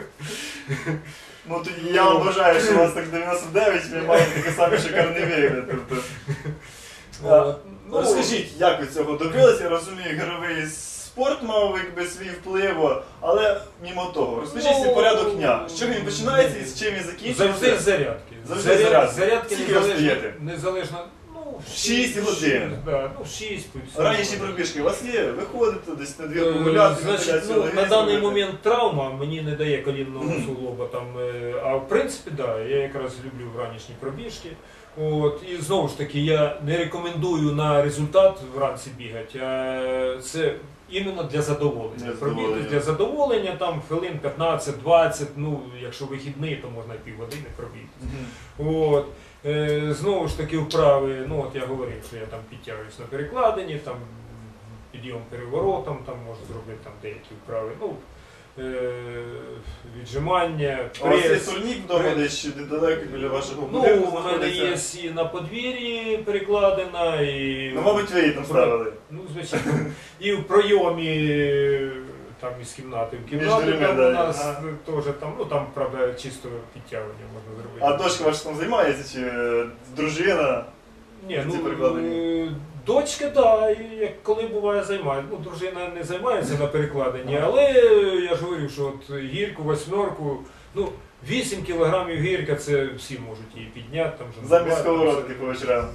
Ну тоді я вам бажаю, що у вас так дев'яносто дев'ять, ви маєте такий самий шикарний вигляд. Тобто. А, от, Ну, розкажіть, як ви цього добилися? Я розумію, ігровий спорт мав якби свій вплив, але мімо того, розкажіть Ну, порядок дня. З чим він починається і з чим він Завжди закінчується? зарядки. Завжди Заряд- зарядки. Зарядки Скільки незалежно, встаєте? незалежно, ну, Шість годин. Да, ну, шість. плюс. Ранішні пробіжки у вас є? Ви ходите десь на двір Е, погуляти, Значить, вентиляцію ну, легень на даний зробити? момент травма мені не дає колінного Мгм. суглоба. Там, е, а в принципі, да, я якраз люблю ранішні пробіжки. От, і знову ж таки, я не рекомендую на результат вранці бігати, а це іменно для задоволення. Для Пробігти задоволення. для задоволення, там хвилин п'ятнадцять-двадцять, ну, якщо вихідний, то можна і півгодини пробігти. Мгм. От. Е, знову ж таки вправи, ну от я говорив, що я там підтягуюсь на перекладині, там підйом переворотом, там можу зробити там деякі вправи, ну, е, віджимання, А у вас є прес. турнік вдома прес. десь чи недалеко біля вашого Ну, будинку у мене знаходиться? є і на подвір'ї перекладина, і Ну, мабуть, ви її там ставили. ну, звичайно, і в пройомі там із кімнати в кімнату Між там дверима, у да, нас ага. теж там, ну там, правда, чисто підтягування можна зробити. А дочка ваша там займається чи е, дружина? Ні, ці ну, перекладині? е, дочка, так, як коли буває займається. Ну, дружина не займається на перекладині, але я ж говорю, що от гірку, восьмерку, ну, вісім кілограмів гірка, це всі можуть її підняти. Там, Замість жонглювати, сковородки там, по вечорам.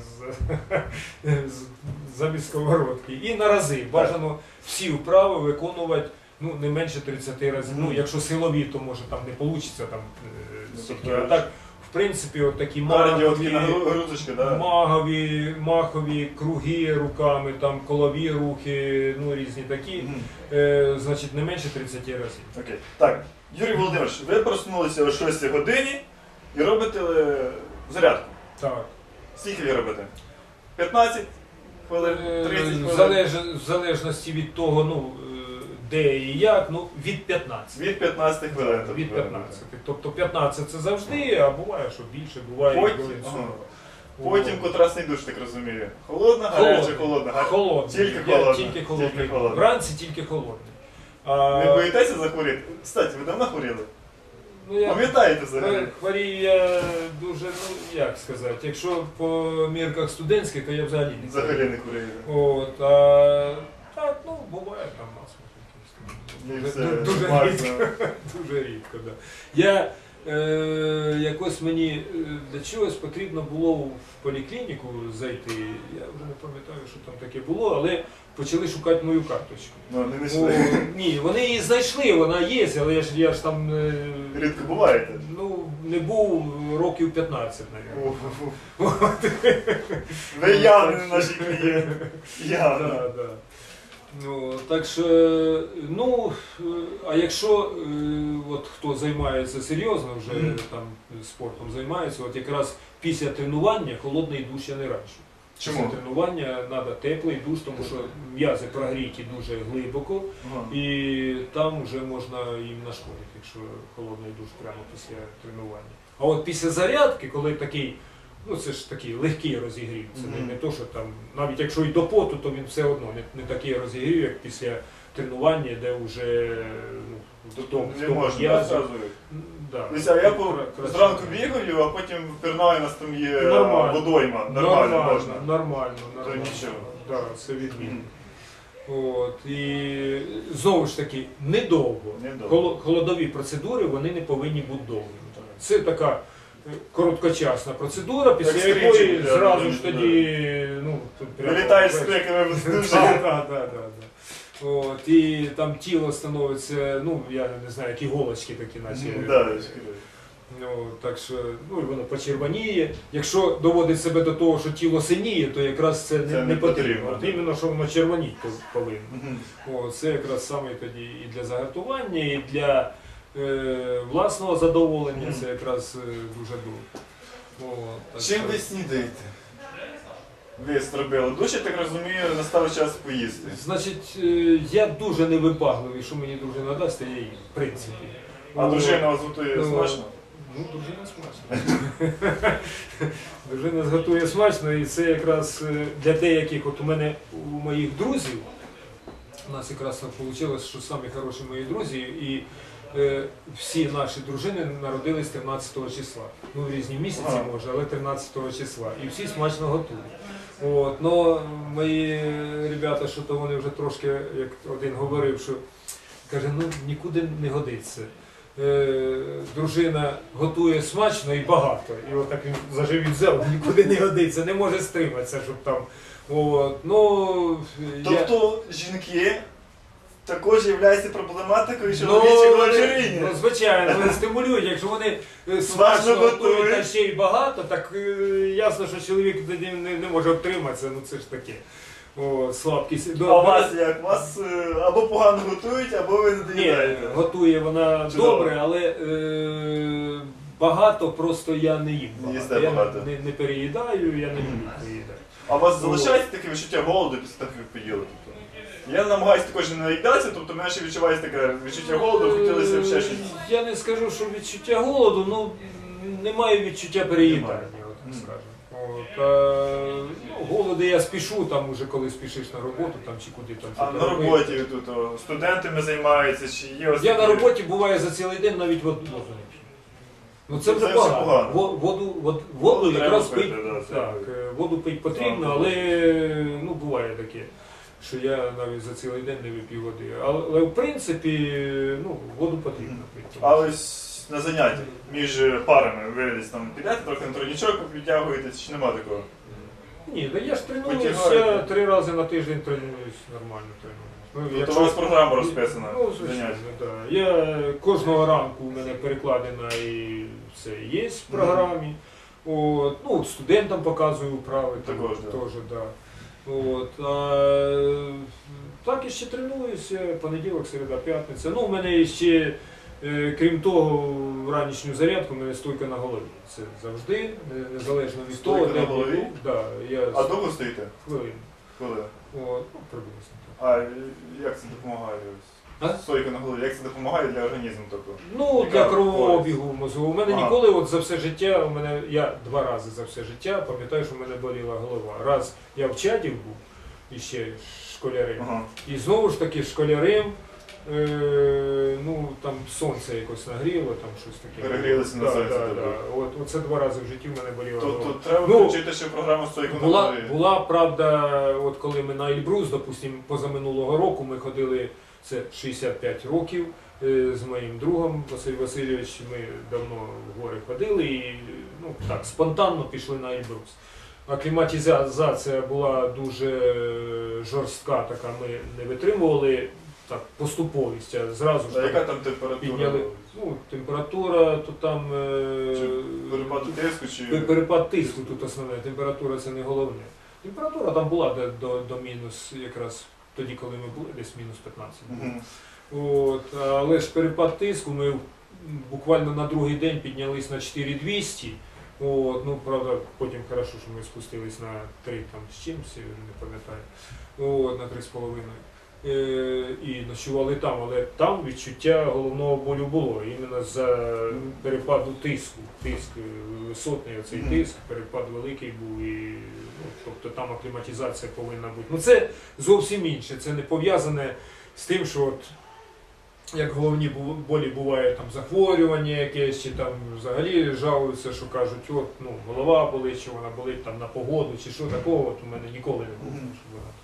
з- з- Замість сковородки. І на рази. Бажано всі вправи виконувати ну, не менше тридцяти разів. Ну, Мгм. якщо силові, то може там не вийде там е, Ну, стільки. тобто, А так, в принципі, от такі Маленькі от такі магові, нагрузочки, да? магові, махові круги руками, там колові рухи, ну різні такі, Мгм. е, значить не менше тридцяти разів. Окей. Так, Юрій Володимирович, ви проснулися о шостій годині і робите е, зарядку. Так. Скільки ви робите? п'ятнадцять хвилин, Е, тридцять в, хвилин? залеж- в залежності від того, ну, е, де і як, ну, від п'ятнадцяти. Від п'ятнадцяти хвилин. тобто, Від ви робите. п'ятнадцяти. Тобто п'ятнадцять це завжди, а буває, що більше, буває Потім- хвилин ага. сорок. Потім О. контрастний душ, так розумію. Холодна, гаряча, холодна. Га- Холодний. Тільки Я холодна. Тільки холодний. Тільки холодна. Вранці тільки холодний. А, Не боїтеся захворіти? Кстати, ви давно хворіли? ну, я, Пам'ятаєте взагалі? хва- хворію я дуже, ну як сказати, якщо по мірках студентських, то я взагалі не Взагалі хворію. не хворіли. От, а, так, ну, буває там насморк І якийсь. все, Ду- Дуже Макс, рідко. Дуже рідко, да. Я е, якось мені е, для чогось потрібно було в поліклініку зайти. Я вже не пам'ятаю, що там таке було, але почали шукати мою карточку. Ну, не О, знайшли. ні, вони її знайшли, вона є, але я ж я ж там е, Рідко буваєте? ну, не був років п'ятнадцять, мабуть. Ви явно не наші клієнти. Явно. Да, да. Ну, так що, ну, е, а якщо е, от хто займається серйозно, вже Мгм. там спортом займається, от якраз після тренування холодний душ я не раджу. Чому? Після тренування треба теплий душ, тому що м'язи прогріті дуже глибоко, Ага. і там вже можна їм нашкодити, якщо холодний душ прямо після тренування. А от після зарядки, коли такий, ну це ж такий легкий розігрів, це Мгм. не, не то, що там, навіть якщо і до поту, то він все одно не, не такий розігрів, як після тренування, де вже ну, в тому, в Не тому можна, м'язі. зразу. М, Да. Дивіться, а я по, Кра- краще. зранку бігаю, а потім в Пірнаї у нас там є Нормально. водойма. Нормально, Нормально, можна. нормально, То нормально. нічого. Да, це відмінно. От, і знову ж таки, недовго. Недовго. Холо- Холодові процедури вони не повинні бути довгими. Це така е, короткочасна процедура, після Як якої стрічок, да, зразу да, ж да. тоді ну, тут прямо Вилітаєш з весь- пеками з Так, дуже. так, так, так, так. От, і там тіло становиться, ну я не знаю, як іголочки такі, наче. Да, я ж кажу. Ну, так що, ну і воно почервоніє. Якщо доводить себе до того, що тіло синіє, то якраз це, Це не, не не потрібно. потрібно, От так. іменно, що воно червоніть пов- повинно. Мгм. О, це якраз саме тоді і для загартування, і для е, власного задоволення, Мгм. це якраз е, дуже добре. О, так Чим що- ви снідаєте? Ви зробили душ, я так розумію, настав час поїсти. Значить, е, я дуже невибагливий, що мені дружина дасть, я їм, в принципі. А О, дружина вас готує ну, смачно? Ну, дружина смачно. Дружина зготує смачно, і це якраз е, для деяких, от у мене, у моїх друзів, у нас якраз так вийшло, що самі хороші мої друзі, і е, всі наші дружини народились тринадцятого числа. Ну, в різні місяці Ага. може, але тринадцятого числа. І всі смачно готують. От, но мої ребята, що то вони вже трошки, як один говорив, що каже, ну нікуди не годиться. Е, дружина готує смачно і багато. І от так він за живіт взяв, нікуди не годиться, не може стриматися, щоб там. От, ну, я... Тобто жінки також являються проблематикою Ну, чоловічого ожиріння. ну, звичайно, вони стимулюють, якщо вони е, Смачно смачно готують, готують. а ще й багато, так е, ясно, що чоловік тоді не, не може втриматися, ну це ж таке. О, слабкість. До- А у вас як? Вас е, або погано готують, або ви не Ні, доїдаєте. готує вона Чудово. добре, але е, багато просто я не їм. Не їсте Я багато. не, не переїдаю, я не люблю переїдати. А у вас залишається таке відчуття голоду після того, як ви поїли? Тобто, я намагаюся також не наїдатися, тобто в мене ще відчувається таке відчуття голоду, хотілося б ще щось. Я не скажу, що відчуття голоду, ну немає відчуття переїдання, от так Мгм. скажемо. От, а, ну, голоди я спішу, там уже коли спішиш на роботу там, чи куди там. А що на робити. роботі тут о, студентами займаються, чи є ось Я на такі- роботі буває за цілий день навіть воду не п'ю. Ну це Це вже вже погано. погано. Во- Воду, вод- Воду воду треба якраз пити, пить, да, це так, пити. е, воду пить потрібно, Так, але ну, буває таке, що я навіть за цілий день не вип'ю води. Але, але в принципі ну, воду потрібно пити. А ось на заняття між парами ви десь там підете, трохи на тройнічок підтягуєтесь, чи нема такого? Ні, да я ж тренуюся, Потягаєте? три рази на тиждень тренуюсь, нормально тренуюсь. Ну, Тобто якщо- у вас програма розписана? Ну, звичайно, занять? да. Я кожного ранку у мене перекладена і все є в програмі. От, ну, студентам показую вправи. там Також, да. теж, да. От, а, так і ще тренуюся, понеділок, середа, п'ятниця. Ну, у мене ще, е, крім того, ранішню зарядку, у мене стойка на голові. Це завжди, не- незалежно від Стойка того, на де я голові? буду. Да, я А довго стоїте? хвилин. Коли? От, ну, приблизно. так. А як це допомагає? А? Стойка на голові, як це допомагає для організму? Тобто? Ну, Яка для кровообігу мозку. У мене Ага. ніколи от за все життя, у мене, я два рази за все життя пам'ятаю, що в мене боліла голова. Раз я в чаді був, іще школярем. Ага. І знову ж таки школярем, е, ну там сонце якось нагріло, там щось таке. Перегрілися на Да, сонці, да, тобто. да. От, оце два рази в житті в мене боліла голова. Тобто треба Ну, включити ще програму стойку на Була, голові. була правда, от коли ми на Ельбрус, допустим, позаминулого року ми ходили, це шістдесят п'ять років, е, з моїм другом Василь Васильович, ми давно в гори ходили і ну, так, спонтанно пішли на Ельбрус. Акліматизація була дуже жорстка, така ми не витримували так, поступовість, а зразу ж А там яка там температура? підняли. Ну, температура, то там е, Чи перепад тиску, чи... Пе- Перепад тиску тут основне, температура це не головне. Температура там була до, до, до мінус, якраз тоді, коли ми були, десь мінус п'ятнадцять. було. Мгм. От, але ж перепад тиску, ми буквально на другий день піднялись на чотири двісті. От, ну, правда, потім хорошо, що ми спустились на три там, з чимось, я не пам'ятаю, от, на три з половиною. Е, і ночували там, але там відчуття головного болю було. Іменно за перепаду тиску. Тиск е, висотний, оцей Мгм. тиск, перепад великий був, і, ну, тобто там акліматизація повинна бути. Ну це зовсім інше, це не пов'язане з тим, що от, як головні бу- болі буває там захворювання якесь, чи там взагалі жалуються, що кажуть, от ну, голова болить, чи вона болить там на погоду, чи що такого, от у мене ніколи не було. Мгм. Що вона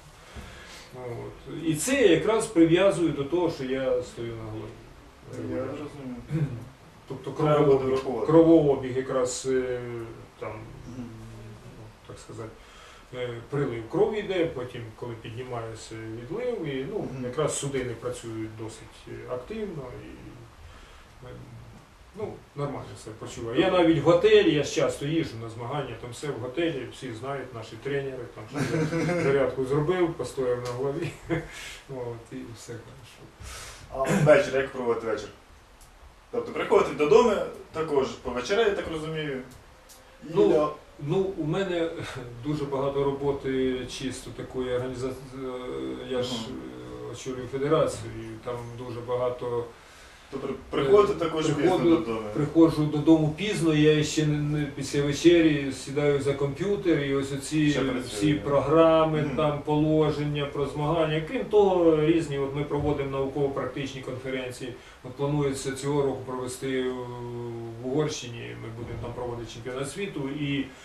От. І це я якраз прив'язую до того, що я стою на голові. Я розумію. Тобто Треба буде кровообіг, враховувати. кровообіг якраз е, там, Мгм. ну, так сказати, е, прилив крові йде, потім, коли піднімається відлив, і ну, Мгм. якраз судини працюють досить активно. І, е, ну, нормально все почуваю. Я навіть в готелі, я часто їжджу на змагання, там все в готелі, всі знають, наші тренери, там, що я зарядку зробив, постояв на голові, от, і все хорошо. А вечір, як проводити вечір? Тобто приходите додому, також по вечері, я так розумію. І Ну, ля- Ну, у мене дуже багато роботи чисто такої організації. Я ж е, очолюю федерацію, і там дуже багато. Тобто приходите також Приходжу- пізно додому. Приходжу додому пізно, я ще не, не- після вечері сідаю за комп'ютер і ось оці Ще працює. всі програми, Мгм. там положення про змагання. Крім того, різні. От ми проводимо науково-практичні конференції. От планується цього року провести в Угорщині. Ми будемо там проводити чемпіонат світу. І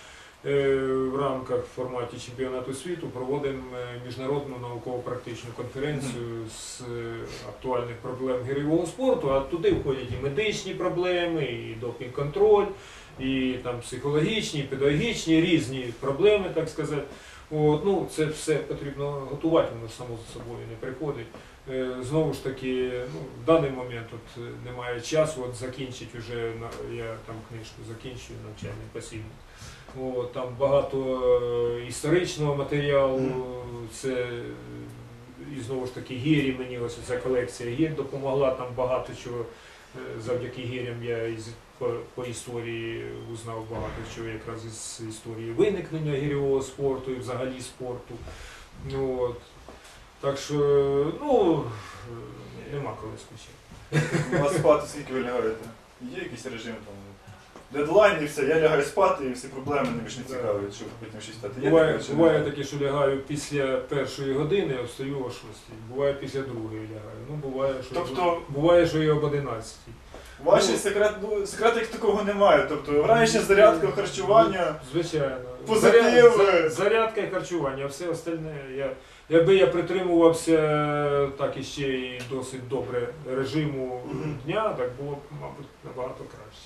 е, в рамках в форматі чемпіонату світу проводимо е, міжнародну науково-практичну конференцію з е, актуальних проблем гірьового спорту, а туди входять і медичні проблеми, і допінг-контроль, і там психологічні, і педагогічні, різні проблеми, так сказати. От, ну, це все потрібно готувати, воно ж само за собою не приходить. Е, Знову ж таки, ну, в даний момент от, немає часу, от закінчить вже, на- я там книжку закінчую, навчальний посібник. От, там багато е, історичного матеріалу, це е, і знову ж таки гірі мені, ось ця колекція гір допомогла, там багато чого, е, завдяки гірям я із, по, по історії узнав багато чого якраз із історії виникнення гірьового спорту і взагалі спорту. От. Так що, ну, нема коли скучати. У вас спати скільки ви лягаєте? Є якийсь режим там? Дедлайн і все, я лягаю спати і всі проблеми не більш не цікавлять, щоб потім щось стати. Є Буває, таке чи буває ні? таке, що лягаю після першої години, а встаю о шостій. Буває після другої лягаю. Ну, буває, що, Тобто- буває, що і об одинадцятій. Ваші Ну, секрет, ну, секрету як такого немає. Тобто вранішня зарядка, харчування. Звичайно. Позитив. Заряд- за- зарядка і харчування, а все остальне. Я, якби я притримувався так іще і досить добре режиму Мгм. дня, так було б, мабуть, набагато краще.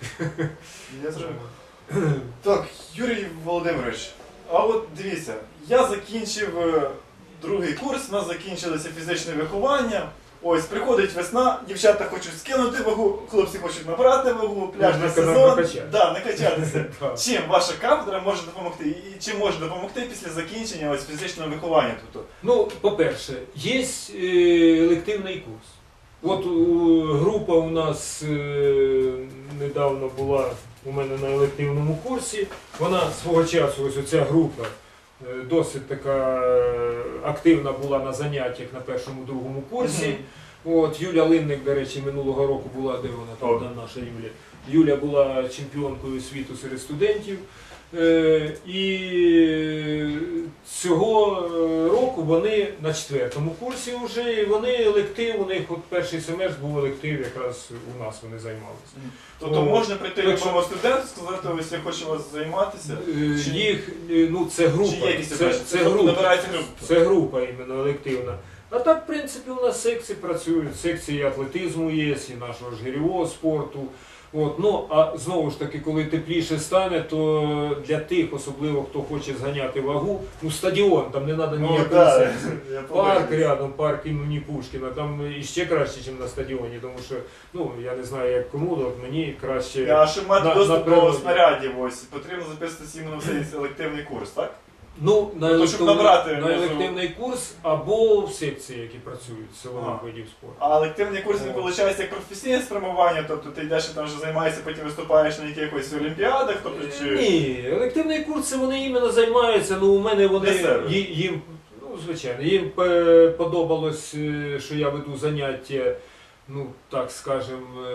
Я зрозумів. Так, Юрій Володимирович, а от дивіться, я закінчив е, другий курс, у нас закінчилося фізичне виховання. Ось, приходить весна, дівчата хочуть скинути вагу, хлопці хочуть набрати вагу, пляжний Можна сезон. накачати. Да, накачатися. Так. Чим ваша кафедра може допомогти? І чим може допомогти після закінчення ось фізичного виховання? Тобто, Ну, по-перше, є е, елективний курс. От у, група у нас е, недавно була у мене на елективному курсі. Вона свого часу, ось оця група, е, досить така е, активна була на заняттях на першому-другому курсі. От, Юля Линник, до речі, минулого року була, де вона О. там, наша Юля. Юля була чемпіонкою світу серед студентів. Е, і цього е, року вони на четвертому курсі вже, і вони електив, у них от перший семестр був електив, якраз у нас вони займалися. тобто О, можна прийти так що- любому студенту, сказати, ось я хочу вас займатися. Е, Чи- Їх, е, ну це група, Чи є якісь це, обмеження? це Тобто група, набирається група. це група іменно елективна. А так, в принципі, у нас секції працюють, секції атлетизму є, і нашого ж гірьового спорту. От, ну, а знову ж таки, коли тепліше стане, то для тих, особливо, хто хоче зганяти вагу, ну стадіон, там не треба Ну, ніякої да, секції. я Парк погоджуюсь. рядом, парк імені Пушкіна, там іще краще, ніж на стадіоні, тому що, ну, я не знаю, як кому, але от мені краще. А щоб мати на- доступ на до природі. снарядів, ось, потрібно записатися іменно в цей елективний курс, так? Ну, на, Тобто, щоб елективний- набрати, на можливо. елективний курс або в секції, які працюють з силових Ага. видів спорту. А елективний курс він О. виходить як професійне спрямування, тобто ти йдеш і там вже займаєшся, потім виступаєш на якихось олімпіадах, тобто чи... Ні, елективний курс вони іменно займаються, ну у мене вони Для себе. ї- їм, ну звичайно, їм е, подобалось, е, що я веду заняття, ну так скажем, е,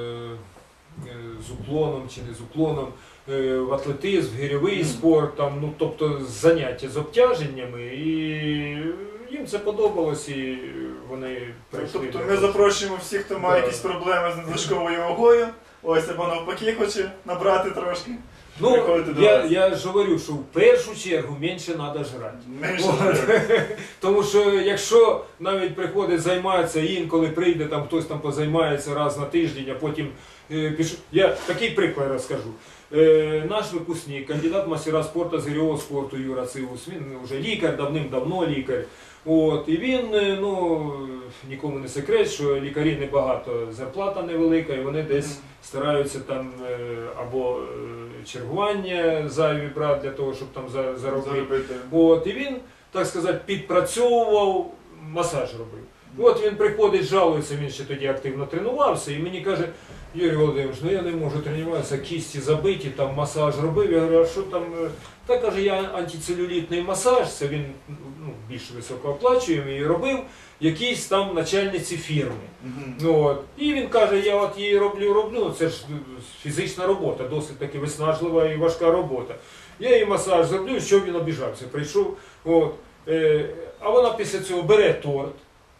е, з уклоном чи не з уклоном, е, в атлетизм, в гірьовий Мгм. спорт, там, ну тобто заняття з обтяженнями, і їм це подобалось, і вони прийшли. Тобто для ми того, запрошуємо всіх, хто має Да. якісь проблеми з надлишковою вагою, ось або навпаки хоче набрати трошки. Ну, приходити до я, вас. я ж говорю, що в першу чергу менше треба жрати. Менше От. жиру. Тому що якщо навіть приходить займатися, інколи прийде там хтось там позаймається раз на тиждень, а потім е, піш... Я такий приклад розкажу. Е, наш випускник, кандидат в мастера спорту з гірьового спорту Юра Цивус, він вже лікар, давним-давно лікар. От, і він, е, ну, нікому не секрет, що лікарі небагато, зарплата невелика, і вони десь стараються там е, або е, чергування зайві брати для того, щоб там за- заробити. Заробити. От, і він, так сказати, підпрацьовував, масаж робив. От він приходить, жалується, він ще тоді активно тренувався, і мені каже: Юрій Володимирович, ну я не можу тренуватися, кісті забиті, там масаж робив. Я говорю, а що там? Та каже, я антицелюлітний масаж, це він ну, більш високооплачуємий, і робив якійсь там начальниці фірми. Мгм. Ну, от. І він каже, я от її роблю, роблю, це ж фізична робота, досить таки виснажлива і важка робота. Я їй масаж зроблю, що він обіжався. Прийшов, от, е, а вона після цього бере торт,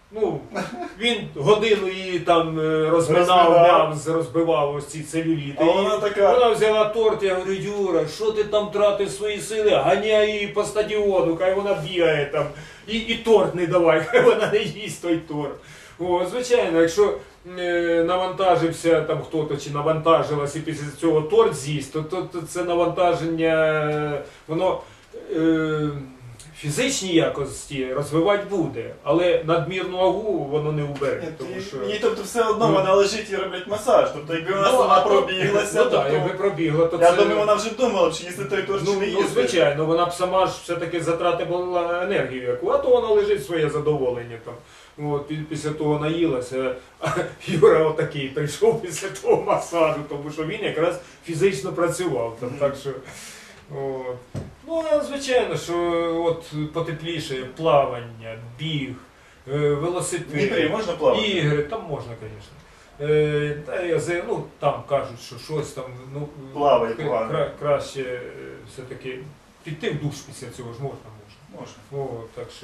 Ну, він годину її там е, розминав, Розминав. м'яз, розбивав ось ці целюліти. А вона І така- вона взяла торт, я говорю, Юра, що ти там тратиш свої сили? Ганяй її по стадіону, хай вона бігає там. І, і торт не давай, хай вона не їсть той торт. О, звичайно, якщо е, навантажився там хто-то чи навантажилась і після цього торт з'їсть, то, то, то це навантаження, е, воно е, фізичні якості розвивати буде, але надмірну вагу воно не убере. Ні, Тому ти- що... Їй тобто все одно Ну. вона лежить і роблять масаж. Тобто якби вона Ну, сама а то- пробіглася, ну, так, якби то пробігла, то я це... думаю, вона вже думала, чи їсти той торт, чи Ну, не ну, їсти. звичайно, вона б сама ж все-таки затратила енергію яку, а то вона лежить своє задоволення там. От, пі- після того наїлася, а Юра отакий прийшов після того масажу, тому що він якраз фізично працював там, так що. От. Ну, а звичайно, що от потепліше плавання, біг, е, В Дніпрі велосипед, можна плавати? ігри, там можна, звісно. Е, та я за- ну, там кажуть, що щось там, ну, Плаває кра- погано. кра- краще е, все-таки піти в душ після цього ж можна, можна. Можна. О, так що,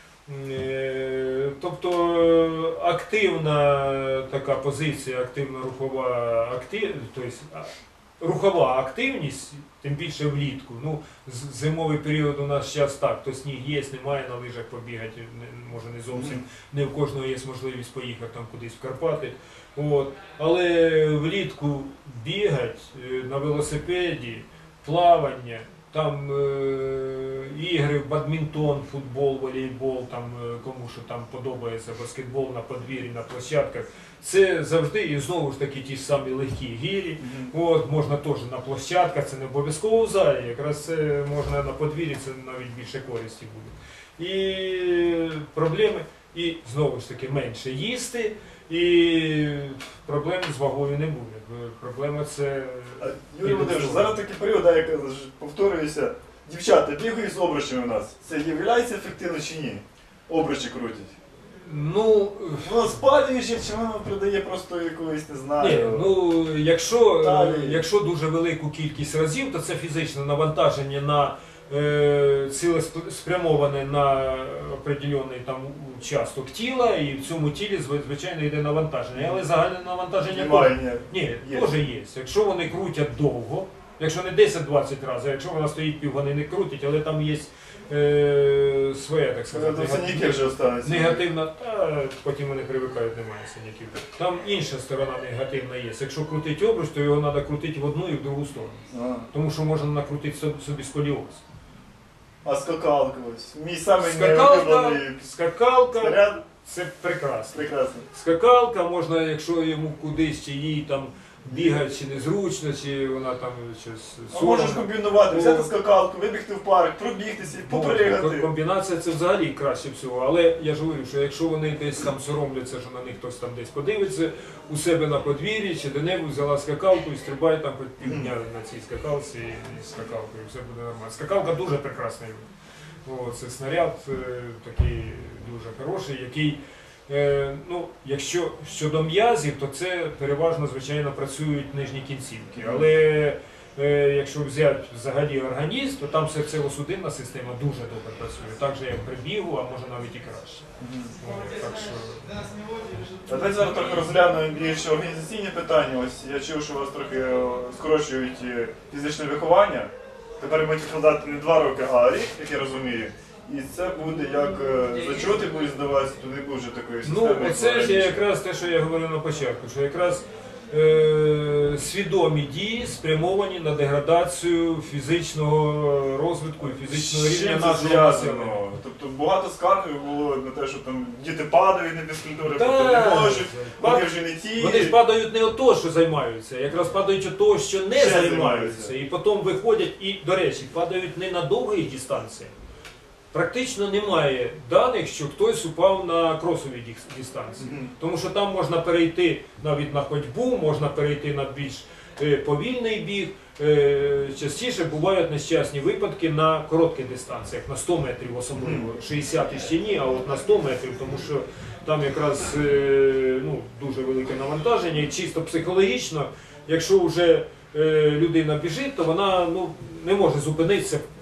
е, тобто е, активна така позиція, активна рухова актив, тобто, а, рухова активність, тим більше влітку. Ну, з- зимовий період у нас зараз так, то сніг є, немає, на лижах побігати, не- може не зовсім, не в кожного є можливість поїхати там кудись в Карпати. От. Але влітку бігати е, на велосипеді, плавання, там е, ігри, бадмінтон, футбол, волейбол, там, е, кому що там подобається, баскетбол на подвір'ї, на площадках. Це завжди і знову ж таки ті ж самі легкі гірі. Мгм. От, можна теж на площадках, це не обов'язково в залі, якраз це можна на подвір'ї, це навіть більше користі буде. І проблеми, і знову ж таки менше їсти, і проблем з вагою не буде. Проблема це. А, Юрій Володимирович, зараз такий період, да, я кажу, ж повторююся, дівчата бігають з обручами у нас. Це є ефективно чи ні? Обручі крутять. Ну, Воно спалює, чи воно придає просто якоїсь, не знаю. ні, ну якщо, Далі. якщо дуже велику кількість разів, то це фізичне навантаження на е, цілеспрямоване на определений там участок тіла, і в цьому тілі зв- звичайно йде навантаження. Але загальне навантаження Немає ні. ні, Є. теж є. Якщо вони крутять довго, якщо не десять-двадцять разів, якщо вона стоїть півгодини крутить, але там є е, своя, так сказати, Це негативна- синяки вже остануться. негативна, та потім вони привикають, немає синяків. Там інша сторона негативна є. Якщо крутить обруч, то його треба крутити в одну і в другу сторону. А, Тому що можна накрутити соб- собі сколіоз. а скакалка ось. Мій самий Скакалка, неулюблений скакалка снаряд. це прекрасно. Прекрасно. Скакалка можна, якщо йому кудись чи їй там бігати, чи незручно, чи вона там щось А можеш соромно. комбінувати, Ну, взяти скакалку, вибігти в парк, пробігтися, Ну, попригати. ком- Комбінація це взагалі краще всього. Але я ж говорю, що якщо вони десь там соромляться, що на них хтось там десь подивиться, у себе на подвір'ї чи де-небудь взяла скакалку і стрибає там хоч півдня на цій скакалці і скакалкою, все буде нормально. Скакалка дуже прекрасна. О, це снаряд е, такий дуже хороший, який, е, ну, якщо щодо м'язів, то це переважно, звичайно, працюють нижні кінцівки. Але е, якщо взяти взагалі організм, то там серцево-судинна система дуже добре працює. Так же, як при бігу, а може навіть і краще. О, так що... Давайте зараз трохи розглянемо більше організаційні питання. Ось я чув, що у вас трохи е, скорочують е, фізичне виховання. Тепер ми викладати не два роки, а рік, як я розумію. І це буде як е, зачоти будуть здаватися, то не буде вже такої Ну, системи. як оце ж раніше. якраз те, що я говорив на початку, що якраз е, свідомі дії спрямовані на деградацію фізичного розвитку і фізичного З чим рівня це нашого зв'язано? населення. Тобто багато скарг було на те, що там діти падають не без культури, Так. потім не можуть, Пад- вони вже не ті. Вони ж падають не от того, що займаються, якраз падають від того, що не Ще займаються. займаються. І потім виходять, і, до речі, падають не на довгих дистанціях. Практично немає даних, що хтось упав на кросовій діс- дистанції. Мгм. Тому що там можна перейти навіть на ходьбу, можна перейти на більш е, повільний біг. Е, частіше бувають нещасні випадки на коротких дистанціях, на сто метрів особливо. шістдесят ще ні, а от на сто метрів, тому що там якраз е, ну, дуже велике навантаження і чисто психологічно, якщо вже е, людина біжить, то вона ну, не може зупинитися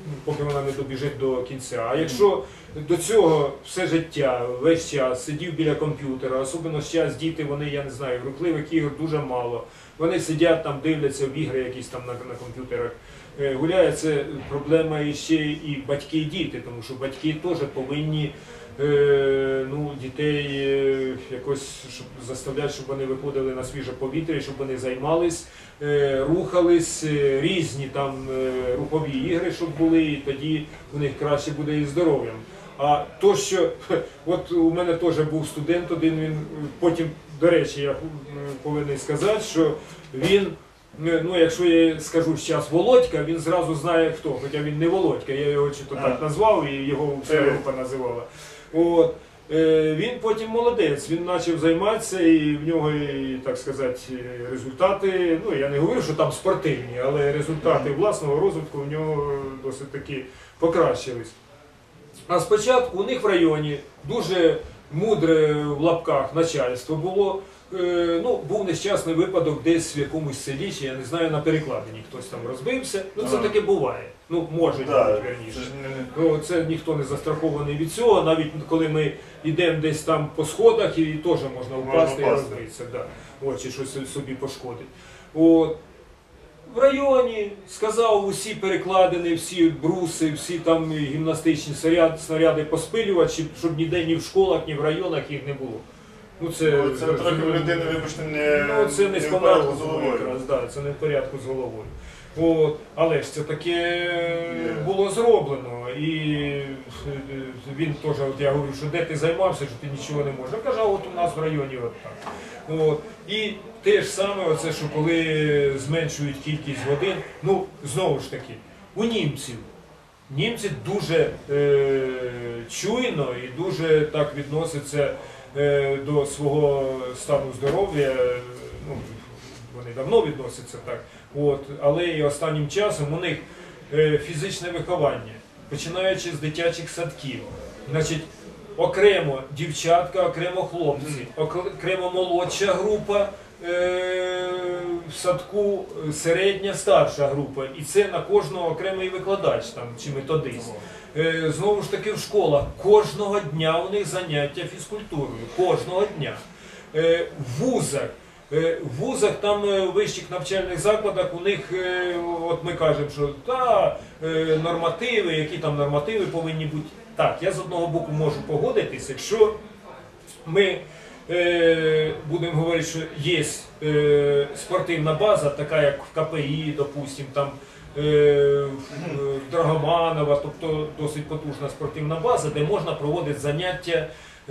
поки вона не добіжить до кінця. А якщо до цього все життя, весь час сидів біля комп'ютера, особливо зараз діти, вони, я не знаю, рухливих ігор дуже мало. Вони сидять там, дивляться в ігри якісь там на, на комп'ютерах. Е, Гуляє, це проблема іще і батьки, і діти, тому що батьки теж повинні е, ну, дітей е, якось щоб заставляти, щоб вони виходили на свіже повітря, щоб вони займались, е, рухались, е, різні там е, рухові ігри, щоб були, і тоді у них краще буде і здоров'ям. А то, що от у мене теж був студент один, він потім, до речі, я повинен сказати, що він, ну якщо я скажу зараз Володька, він зразу знає хто, хоча він не Володька, я його чи то так назвав і його вся група називала. От. Він потім молодець, він почав займатися і в нього, і, так сказати, результати, ну я не говорю, що там спортивні, але результати власного розвитку в нього досить таки покращились. А спочатку у них в районі дуже мудре в лапках начальство було. Е, ну, був нещасний випадок десь в якомусь селі, чи я не знаю, на перекладині хтось там розбився. Ну це таке буває. Ну, може Да, бути, верніше. Ну, це ніхто не застрахований від цього, навіть коли ми йдемо десь там по сходах, і теж можна впасти і розбитися, да. От, чи щось собі пошкодить. От. В районі сказав усі перекладини, всі бруси, всі там гімнастичні снаряди, снаряди поспилювати, щоб, щоб ніде ні в школах, ні в районах їх не було. Ну, це, Ну, це трохи в людини, вибачте, не, ну, це не, не з в порядку з головою. головою. Якраз, да, це не в порядку з головою. От, але ж це таке було зроблено. І він теж, от я говорю, що де ти займався, що ти нічого не можеш. Я кажу, от у нас в районі от так. От. І те ж саме, оце, що коли зменшують кількість годин, ну, знову ж таки, у німців. Німці дуже е, чуйно і дуже так відносяться е, до свого стану здоров'я. Ну, вони давно відносяться так. От, але і останнім часом у них е, фізичне виховання, починаючи з дитячих садків. Значить, окремо дівчатка, окремо хлопці, окремо молодша група е, в садку, середня, старша група. І це на кожного окремий викладач там, чи методист. Е, знову ж таки в школах кожного дня у них заняття фізкультурою, кожного дня. Е, в вузах. В вузах, там в вищих навчальних закладах у них, от ми кажемо, що та, нормативи, які там нормативи повинні бути. Так, я з одного боку можу погодитися, якщо ми е, будемо говорити, що є е, спортивна база, така як в КПІ, допустим, там е, в Драгоманова, тобто досить потужна спортивна база, де можна проводити заняття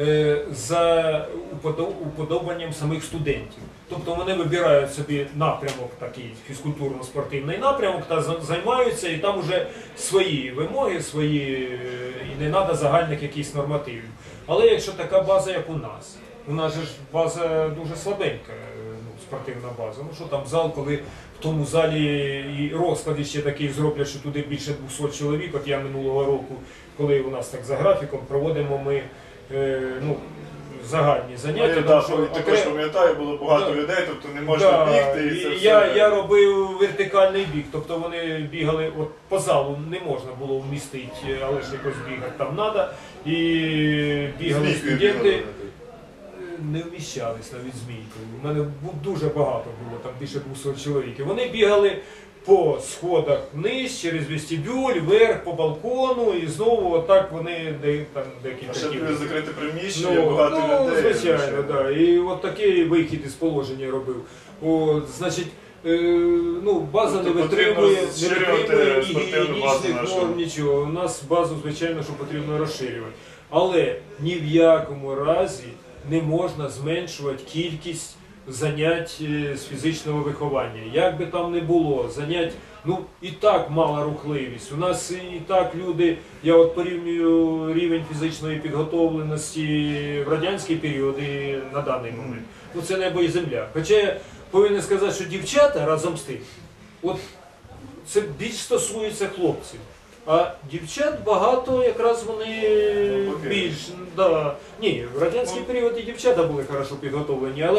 за уподобанням самих студентів. Тобто вони вибирають собі напрямок, такий фізкультурно-спортивний напрямок, та займаються, і там вже свої вимоги, свої, і не треба загальних якихось нормативів. Але якщо така база, як у нас, у нас же ж база дуже слабенька, ну, спортивна база. Ну що там зал, коли в тому залі і розклад ще такий зроблять, що туди більше двохсот чоловік, от я минулого року, коли у нас так за графіком, проводимо ми ну, загальні заняття. Ну, тому, так, що також пам'ятаю, було багато да. людей, тобто не можна да. бігти. І це я, все. я робив вертикальний біг, тобто вони бігали, от по залу не можна було вмістити, але ж якось бігати там треба. І бігали студенти, не вміщались навіть змійкою. У мене дуже багато було, там більше двохсот чоловік. Вони бігали по сходах вниз, через вестибюль, вверх, по балкону, і знову отак вони де, там декілька. А ще кількість. плюс закрите приміщення, Ну, багато ну, людей. звичайно, так. Да. І от такий вихід із положення робив. От, значить, е, ну, база Тобто не витримує, не розширювати витримує ні спортивну базу гігієнічних нашу. норм, нічого. У нас базу, звичайно, що потрібно розширювати. Але ні в якому разі не можна зменшувати кількість занять з фізичного виховання. Як би там не було, занять, ну і так мала рухливість. У нас і так люди, я от порівнюю рівень фізичної підготовленості в радянський період і на даний момент. Ну це небо і земля. Хоча я повинен сказати, що дівчата разом з тим, от це більш стосується хлопців. А дівчат багато, якраз вони більш, да, ні, в радянський період і дівчата були хорошо підготовлені, але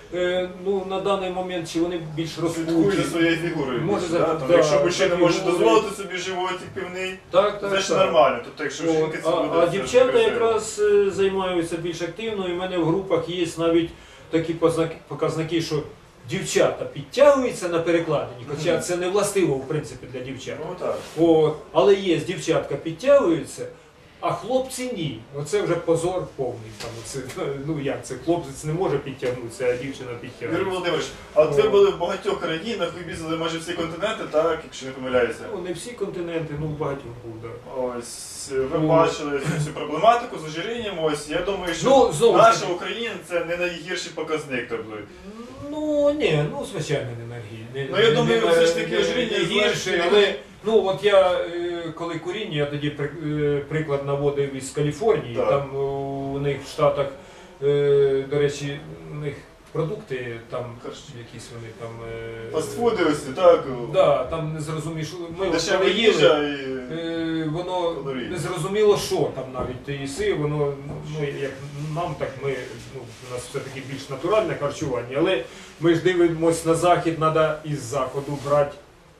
е, ну, на даний момент чи вони більш Слідкує за розкуті. своєю фігурою. Може, більше, за- да? Там, да, якщо мужчина може фігури. дозволити собі животик півний, Так, так, це ж так. нормально. Тобто, якщо От, жінки це а, буде, а це ж дівчата красиво. якраз е, займаються більш активно, і в мене в групах є навіть такі познаки- показники, що дівчата підтягуються на перекладині, хоча Мгм. це не властиво в принципі для дівчат. Ну так. От, але є дівчатка підтягуються, а хлопці ні. Оце вже позор повний. Там, оце, ну як це, хлопець не може підтягнутися, а дівчина Юрій підтягується. Володимирович, а от ви О. були в багатьох країнах, ви бізили майже всі континенти, так, якщо не помиляюся. Ну, не всі континенти, ну в багатьох був, да. Ось, ви Ну. бачили цю всю проблематику з ожирінням, ось, я думаю, що Ну, знову ж наша таки. Україна це не найгірший показник. Тобто. Ну ні, ну звичайно не енергії. Ну, я думаю, все ж таки ожиріння гірше, знаєш, але ну от я е, коли куріння, я тоді при- е, приклад наводив із Каліфорнії. Так. Там о, у них в Штатах, е, до речі, у них продукти там Хорошо. якісь вони там. е, Фастфуди ось, так, Да, там не зрозумієш. Ми от дешева коли їли, їжа і... Е, воно Калорії. не зрозуміло, що там навіть ти їси, воно ну як нам, так ми ну у нас все таки більш натуральне харчування, але ми ж дивимось на захід, треба із заходу брати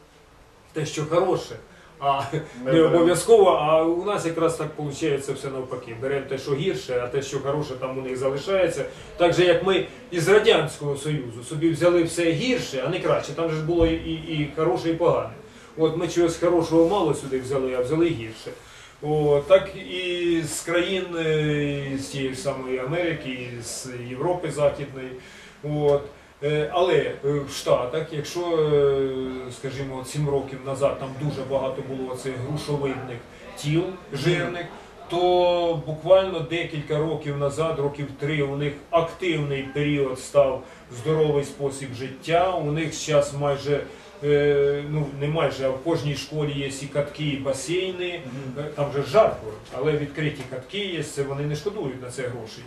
те, що хороше, а Ми не беремо. обов'язково. А у нас якраз так виходить все навпаки. Беремо те, що гірше, а те, що хороше, там у них залишається. Так же, як ми із Радянського Союзу собі взяли все гірше, а не краще. Там же ж було і, і, і хороше, і погане. От ми чогось хорошого мало сюди взяли, а взяли гірше. О, так і з країн е, з тієї ж самої Америки, з Європи Західної. От. Е, Але е, в Штатах, якщо, е, скажімо, сім років назад там дуже багато було цих грушовидних тіл жирних, то буквально декілька років назад, років три, у них активний період став здоровий спосіб життя. У них зараз майже, е, ну не майже, а в кожній школі є і катки, і басейни. Е, Там же жарко, але відкриті катки є, це вони не шкодують на це грошей.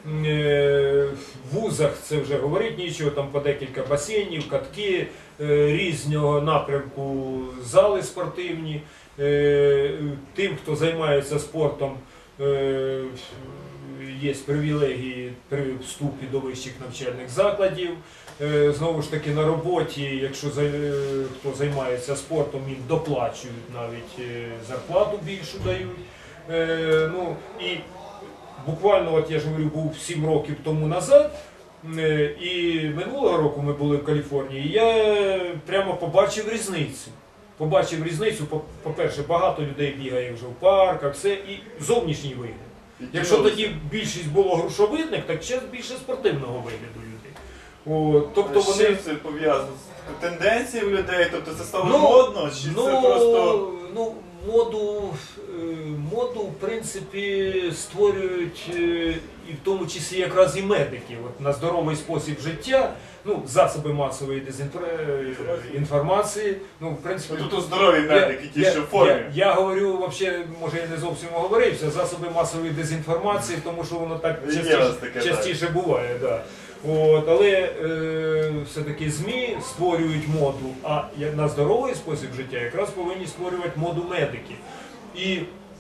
Е, В вузах це вже говорить нічого, там по декілька басейнів, катки, е, різного напрямку зали спортивні. Е, Тим, хто займається спортом, е, є привілегії при вступі до вищих навчальних закладів. Е, Знову ж таки, на роботі, якщо за- е, хто займається спортом, їм доплачують навіть е, зарплату більшу дають. Е, Ну, і буквально, от я ж говорю, був сім років тому назад, е, і минулого року ми були в Каліфорнії, і я прямо побачив різницю. Побачив різницю, по- по-перше, багато людей бігає вже в парках, все, і зовнішній вигляд. Якщо тоді більшість було грушовидних, так зараз більше спортивного вигляду людей. О, тобто З вони... чим це пов'язано? З тенденцією в людей? Тобто це стало Ну, модно? Чи ну, це просто... ну, моду, е, моду, в принципі, створюють е, і в тому числі якраз і медики. От на здоровий спосіб життя, ну, засоби масової дезінформації. Ну, в принципі, Ну, тут здорові медики, ті, я, що в формі. Я, я говорю, вообще, може я не зовсім оговорився, засоби масової дезінформації, тому що воно так Є частіше, у вас таке, частіше буває. Да. От, але е, все-таки ЗМІ створюють моду, а я- на здоровий спосіб життя якраз повинні створювати моду медики. І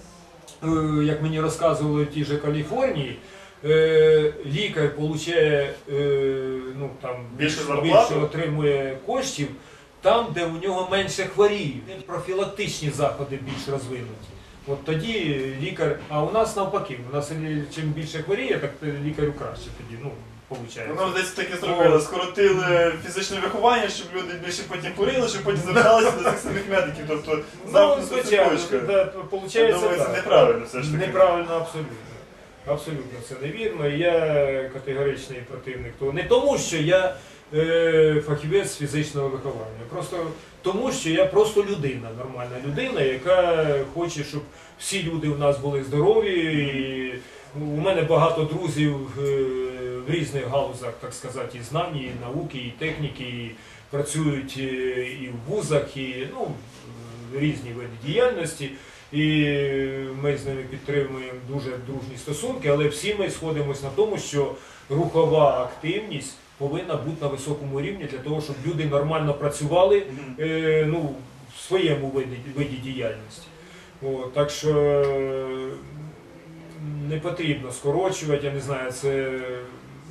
е, як мені розказували в тій же Каліфорнії, е, лікар отримує е, ну, там, Більше більше, зарплату? більше отримує коштів там, де у нього менше хворіють. Профілактичні заходи більш розвинуті. От тоді лікар, а у нас навпаки, у нас чим більше хворіє, так лікарю краще тоді, ну, виходить. Ну, десь таке зробили, скоротили фізичне виховання, щоб люди більше потім курили, щоб потім зверталися до цих самих медиків. Тобто, Ну, замкнута звичайно, цепочка. да, Я получається, думаю, це так. неправильно все ж таки. Неправильно абсолютно. Абсолютно це невірно. І я категоричний противник того. Не тому, що я е, фахівець з фізичного виховання. Просто тому, що я просто людина, нормальна людина, яка хоче, щоб всі люди у нас були здорові. І у мене багато друзів е, в різних галузах, так сказати, і знань, і науки, і техніки, і працюють е, і в вузах, і ну, різні види діяльності. І ми з ними підтримуємо дуже дружні стосунки, але всі ми сходимося на тому, що рухова активність повинна бути на високому рівні для того, щоб люди нормально працювали Мгм. е, ну, в своєму виді, виді діяльності. О, так що е, не потрібно скорочувати, я не знаю, це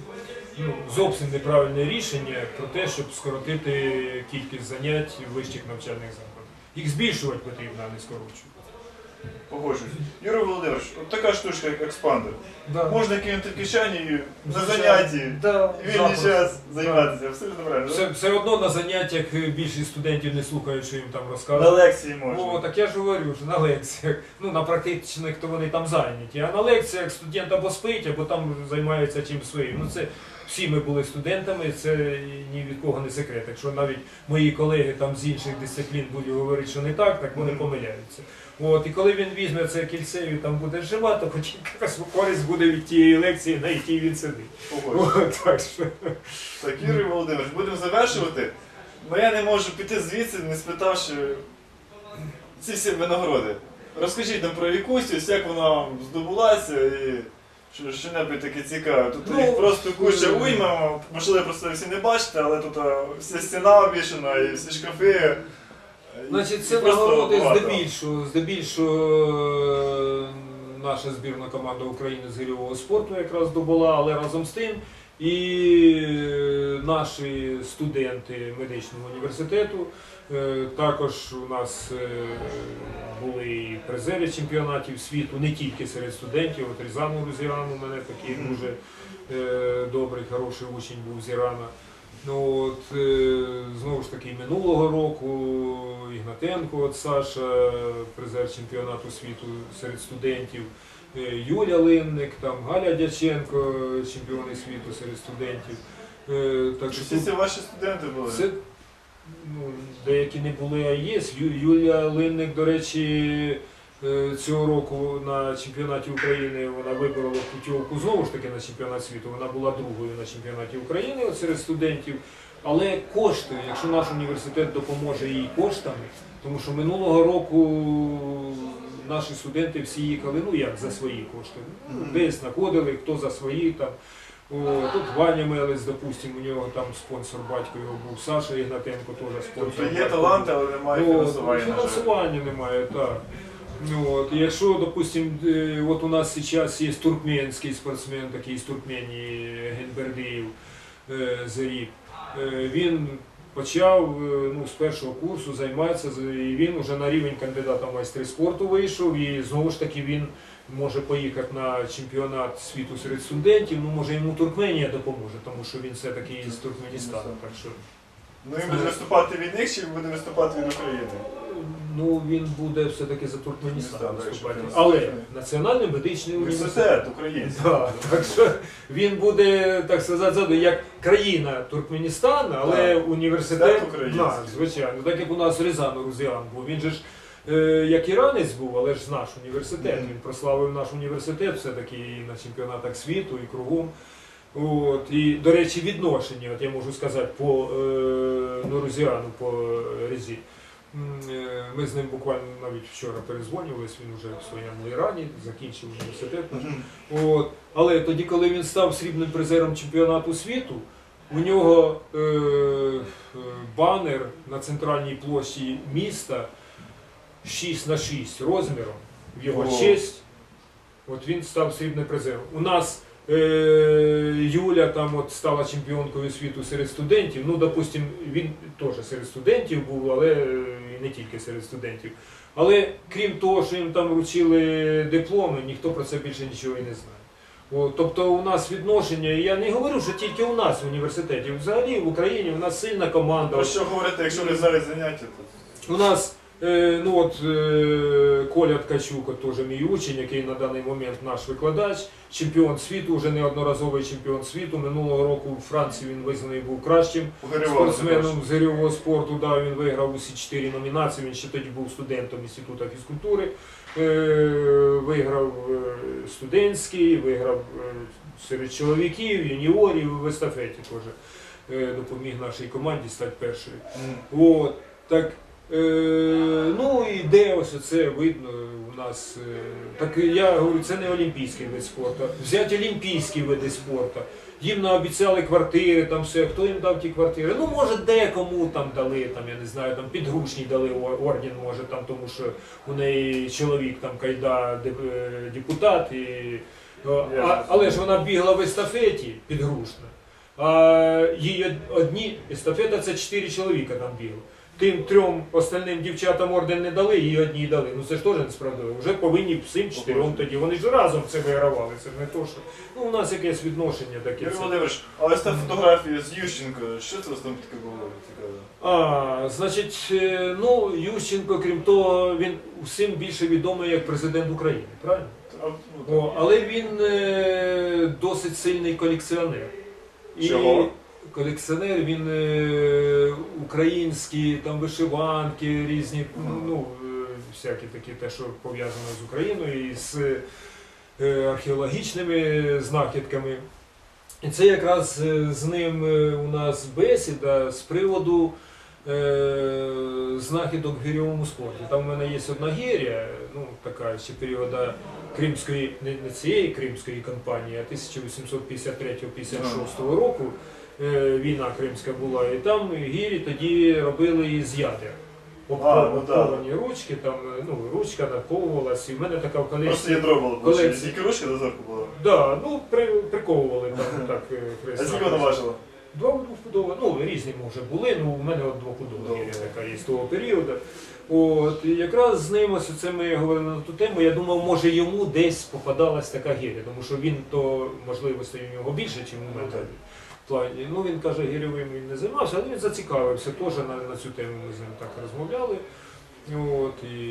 ну, зовсім неправильне рішення про те, щоб скоротити кількість занять в вищих навчальних закладах. Їх збільшувати потрібно, а не скорочувати. Погоджуюсь. Юрій Володимирович, от така штучка, як експандер. Да. Можна кинути в кишені і на Звичайно. занятті, Да, вільний запросто. час займатися. Абсолютно правильно. Все, все одно на заняттях більшість студентів не слухають, що їм там На розказують. лекції можна. О, так я ж говорю, що на лекціях, ну на практичних то вони там зайняті, а на лекціях студент або спить, або там займається чим своїм. Ну це всі ми були студентами, це ні від кого не секрет. Якщо навіть мої колеги там з інших дисциплін будуть говорити, що не так, так вони помиляються. От, і коли він візьме це кільце і там буде вживати, то хоч якась користь буде від тієї лекції, на якій він сидить. Погоджуюсь. От, так що. Так, Юрій Володимирович, будемо завершувати. Ну я не можу піти звідси, не спитавши ці всі винагороди. Розкажіть нам про якусь, ось як вона вам здобулася і що, що-небудь таке цікаве. Тут Ну, їх просто куча е, уйма, можливо, просто всі не бачите, але тут а, вся стіна обвішана і всі шкафи. і- Значить, і це просто нагороди багато. здебільшого, здебільшого е, наша збірна команда України з гирьового спорту якраз здобула, але разом з тим і е, наші студенти медичного університету, е, також у нас е, були і призери чемпіонатів світу, не тільки серед студентів, от Рязану Рузіану, у мене такий Мгм. дуже е, добрий, хороший учень був з Ірана. Ну, от, е, знову ж таки, минулого року Ігнатенко, от Саша, призер чемпіонату світу серед студентів, е, Юля Линник, там, Галя Дяченко, чемпіони світу серед студентів. Е, так що Всі тут ці ваші студенти були? це, ну, деякі не були, а є. Ю- Юля Линник, до речі, е, цього року на чемпіонаті України вона виборола путівку знову ж таки на чемпіонат світу. Вона була другою на чемпіонаті України от серед студентів. Але кошти, якщо наш університет допоможе їй коштами, тому що минулого року наші студенти всі їхали, ну як за свої кошти. Ну, десь знаходили, хто за свої там. О, тут Ваня Мелець, допустимо, у нього там спонсор батько його був, Саша Ігнатенко теж спонсор. Тобто є батько. таланти, але немає Ну, фінансування. на жаль. фінансування немає, так. Ну, от, якщо, допустим, е, от у нас зараз є туркменський спортсмен, такий з Туркменії, Генбердиєв е, Заріб, е, він почав е, ну, з першого курсу займатися, з- і він вже на рівень кандидата в майстри спорту вийшов, і знову ж таки він може поїхати на чемпіонат світу серед студентів, ну може йому Туркменія допоможе, тому що він все-таки з Туркменістану. Так що, Ну він буде виступати від них чи буде виступати від України? ну він буде все-таки за Туркменістан Так, виступати. якщо Але він- Національний медичний університет. Університет український. Да, так що він буде, так сказати, ззаду, як країна Туркменістан, але Так. університет Університет український. наш, звичайно. Так як у нас Рязан Рузіан був. Він же ж е, як іранець був, але ж наш університет. Мгм. Він прославив наш університет все-таки і на чемпіонатах світу, і кругом. От, і, до речі, відношення, от я можу сказати, по е, ну, Рузіану, по Резі. М, е, Ми з ним буквально навіть вчора перезвонювалися, він вже в своєму Ірані, закінчив університет. Мгм. От. Але тоді, коли він став срібним призером чемпіонату світу, у нього е, е, банер на центральній площі міста шість на шість розміром в його О. честь. От він став срібним призером. У нас е, Юля там от стала чемпіонкою світу серед студентів. Ну, допустим, він теж серед студентів був, але е, і не тільки серед студентів. Але крім того, що їм там вручили дипломи, ніхто про це більше нічого і не знає. О, тобто у нас відношення, і я не говорю, що тільки у нас в університеті, взагалі в Україні у нас сильна команда. Про що говорити, якщо не зараз заняття? то- У нас е, ну от, е, Коля Ткачук, от теж мій учень, який на даний момент наш викладач, чемпіон світу, вже неодноразовий чемпіон світу. Минулого року у Франції він визнаний був кращим Погорювали спортсменом з гирьового спорту. Да, він виграв усі чотири номінації, він ще тоді був студентом Інституту фізкультури. Е, виграв е, студентський, виграв е, серед чоловіків, юніорів, в естафеті теж е, допоміг нашій команді стати першою. Мгм. От, так, е, ну і де ось це видно у нас. Е, так я говорю, це не олімпійський вид спорту. Взяти олімпійські види спорту. Їм наобіцяли квартири, там все, хто їм дав ті квартири? Ну, може, декому там дали, там, я не знаю, там підручні дали ор- орден, може, там, тому що у неї чоловік там кайда деп- е, депутат, і, о, а, але ж вона бігла в естафеті підручна. А їй од- одні естафета це чотири чоловіка там бігли. Тим трьом остальним дівчатам орден не дали, їй одній дали. Ну це ж теж несправедливо. Вже повинні всім чотирьом тоді. Вони ж разом це вигравали. Це ж не то, що ну, у нас якесь відношення таке. Юрій Це- Володимирович, а ось та фотографія з Ющенко, що це у вас там таке було цікаве? А, значить, е, ну, Ющенко, крім того, він всім більше відомий як президент України, правильно? А, ну, О, але він е, досить сильний колекціонер. Чого? Колекціонер, він е, українські там вишиванки різні, ну, е, всякі такі те, що пов'язано з Україною і з е, археологічними знахідками. І це якраз е, з ним е, у нас бесіда з приводу е, знахідок в гірьовому спорті. Там в мене є одна гіря, ну така ще періода Кримської, не, не цієї Кримської кампанії, а тисяча вісімсот п'ятдесят третього — п'ятдесят шостого року е, війна кримська була, і там гірі тоді робили із ядер. А, ну да. Обковані ручки, там, ну, ручка наковувалась, і в мене така в Просто колекції. ядро було, колекції. тільки ручка до зорку була. Да, ну, при, приковували там так е, А хрест. скільки вона важила? Два двохпудова, ну різні може були, ну у мене от двохпудова гіря така є з того періоду. От, і якраз з ним ось це ми говорили на ту тему, я думав, може йому десь попадалась така гіря, тому що він то, можливостей у нього більше, ніж у мене. Ну, так. В плані. Ну він каже, гірьовим він не займався, але він зацікавився теж на, на цю тему, ми з ним так розмовляли. От, і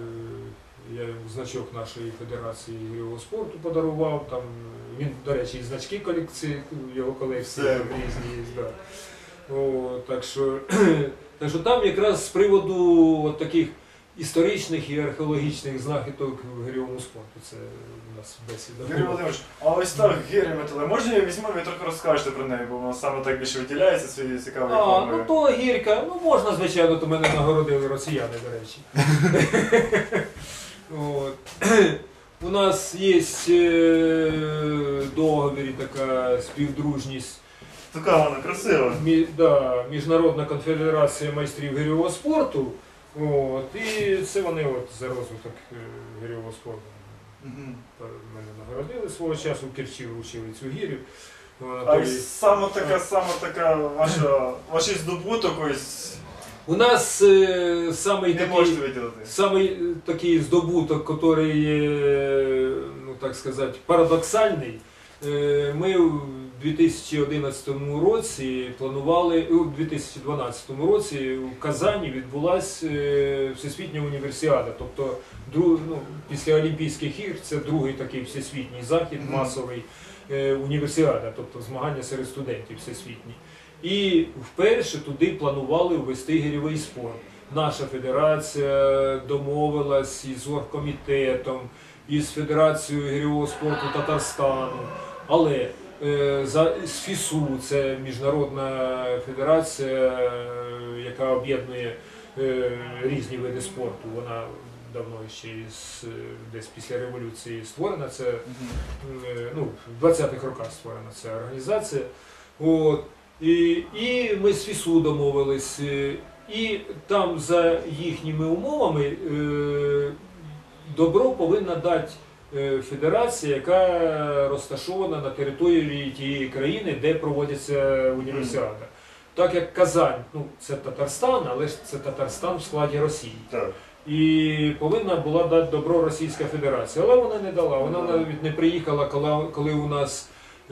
я йому значок нашої федерації гірьового спорту подарував. Там, він, до речі, і значки колекції, його колекції Все. там різні є. Да. О, так, що, так що там якраз з приводу от таких історичних і археологічних знахідок в гірьовому спорту. Це у нас бесіда. Юрій Володимирович, а ось так гіря метале, можна я візьму, ви трохи розкажете про неї, бо вона саме так більше виділяється своєю цікавою А, формою. ну то гірка, ну можна, звичайно, то мене нагородили росіяни, до речі. От. У нас є в договорі така співдружність. Така вона красива. Мі, да, Міжнародна конфедерація майстрів гірьового спорту. От, і це вони от за розвиток е, гірьового спорту Мгм. мене нагородили свого часу, в Керчі вручили цю гірю. Вона А то ось є- саме така, саме така ваша, ваш здобуток ось У нас е, самий не такий... можете виділити. Самий е, такий здобуток, який, е, ну так сказати, парадоксальний. Е, Ми у дві тисячі одинадцятому році планували, у дві тисячі дванадцятому році у Казані відбулася е, Всесвітня універсіада. Тобто друг, ну, після Олімпійських ігор це другий такий всесвітній захід, Мгм. масовий е, універсіада, тобто змагання серед студентів всесвітні. І вперше туди планували ввести гірьовий спорт. Наша федерація домовилась із оргкомітетом, із Федерацією гірьового спорту Татарстану. Але е, за, з ФІСУ, це міжнародна федерація, е, яка об'єднує е, різні види спорту. Вона давно ще із, е, десь після революції створена. Це е, ну, в двадцятих роках створена ця організація. От. І, і ми з ФІСУ домовились, е, і там за їхніми умовами е, добро повинна дати е, федерація, яка розташована на території тієї країни, де проводиться універсіада. Так як Казань, ну це Татарстан, але ж це Татарстан в складі Росії. Так. І повинна була дати добро Російська Федерація, але вона не дала. Вона навіть не приїхала, коли, коли у нас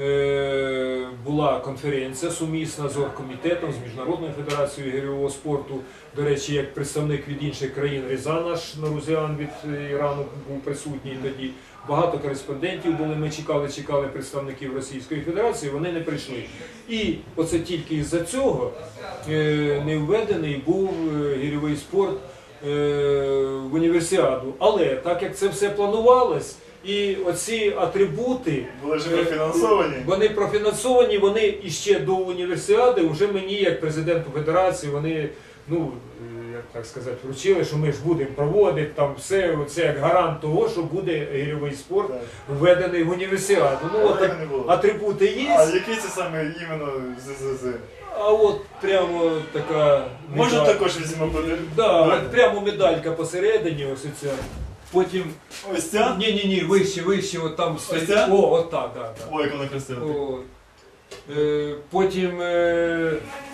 е, була конференція сумісна з оргкомітетом, з Міжнародною федерацією гірьового спорту. До речі, як представник від інших країн Різан, наш Нарузян від Ірану був присутній тоді. Багато кореспондентів були, ми чекали, чекали представників Російської Федерації, вони не прийшли. І оце тільки із-за цього е, не введений був е, гірьовий спорт е, в універсіаду. Але так як це все планувалось, і оці атрибути, Були ж е, профінансовані. вони профінансовані, вони іще до універсіади, вже мені, як президенту федерації, вони, ну, е, як так сказати, вручили, що ми ж будемо проводити там все, це як гарант того, що буде гірьовий спорт Так. введений в універсіаду. Ну, Але от так, його не було. атрибути є, А який це саме іменно ЗЗЗ? а от прямо така Може медаль- також візьмемо подивитися? Да, от прямо медалька посередині, ось ця. Потім, Ось ця? ні-ні-ні, вище, вище, от там стоїть. ця? О, от так, так, так. Ой, як вона красива. О, Е, Потім е,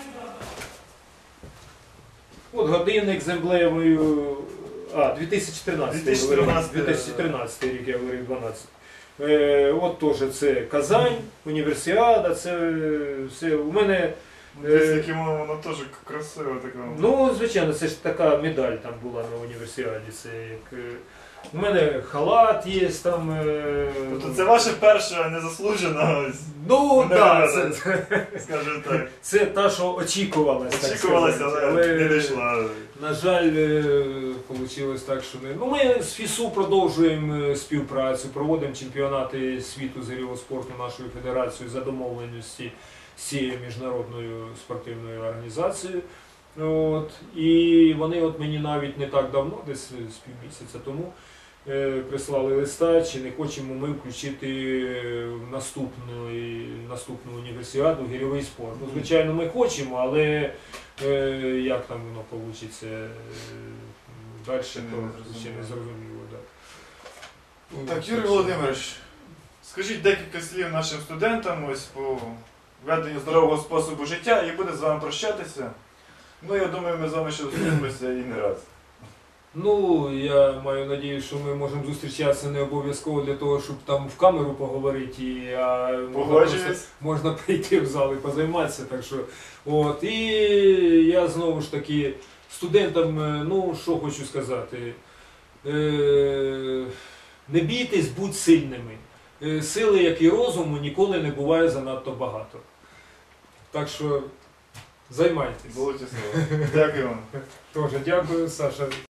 от годинник з емблемою. А, дві тисячі тринадцятий. дві тисячі тринадцятий, дві тисячі тринадцятий рік, я говорив, дванадцятий. Е, От теж це Казань, Універсіада, це все. У мене. Десь е, таке воно теж красиво таке. Ну, звичайно, це ж така медаль там була на універсіаді. Це як. е, У мене халат є там. е, Тобто це ваше перше незаслужена, ось, Ну, не так, вигадане. це, скажімо так. це та, що очікувалася. так Очікувалося, сказати, але не дійшла. На жаль, вийшло так, що не. Ну, ми з ФІСУ продовжуємо е, співпрацю, проводимо чемпіонати світу з гирьового спорту нашою федерацією за домовленості з цією міжнародною спортивною організацією. От. І вони от мені навіть не так давно, десь з півмісяця тому, е, прислали листа, чи не хочемо ми включити в наступну, наступну універсіаду гирьовий спорт. Ну, звичайно, ми хочемо, але е, як там воно вийде далі, Ще не то зрозуміло. ще не зрозуміло. Да. Так, Юрій Володимирович, скажіть декілька слів нашим студентам ось по веденню здорового способу життя і буде з вами прощатися. Ну, я думаю, ми з вами ще зустрінемося і не раз. Ну, я маю надію, що ми можемо зустрічатися не обов'язково для того, щоб там в камеру поговорити, і, а можна, Погоджуюсь. просто- можна прийти в зал і позайматися. Так що, от. І я знову ж таки студентам, е, ну що хочу сказати, е, не бійтесь, будь сильними. Е, Сили, як і розуму, ніколи не буває занадто багато. Так що займайтесь. Було чесно. Дякую вам. Тоже дякую, Саша.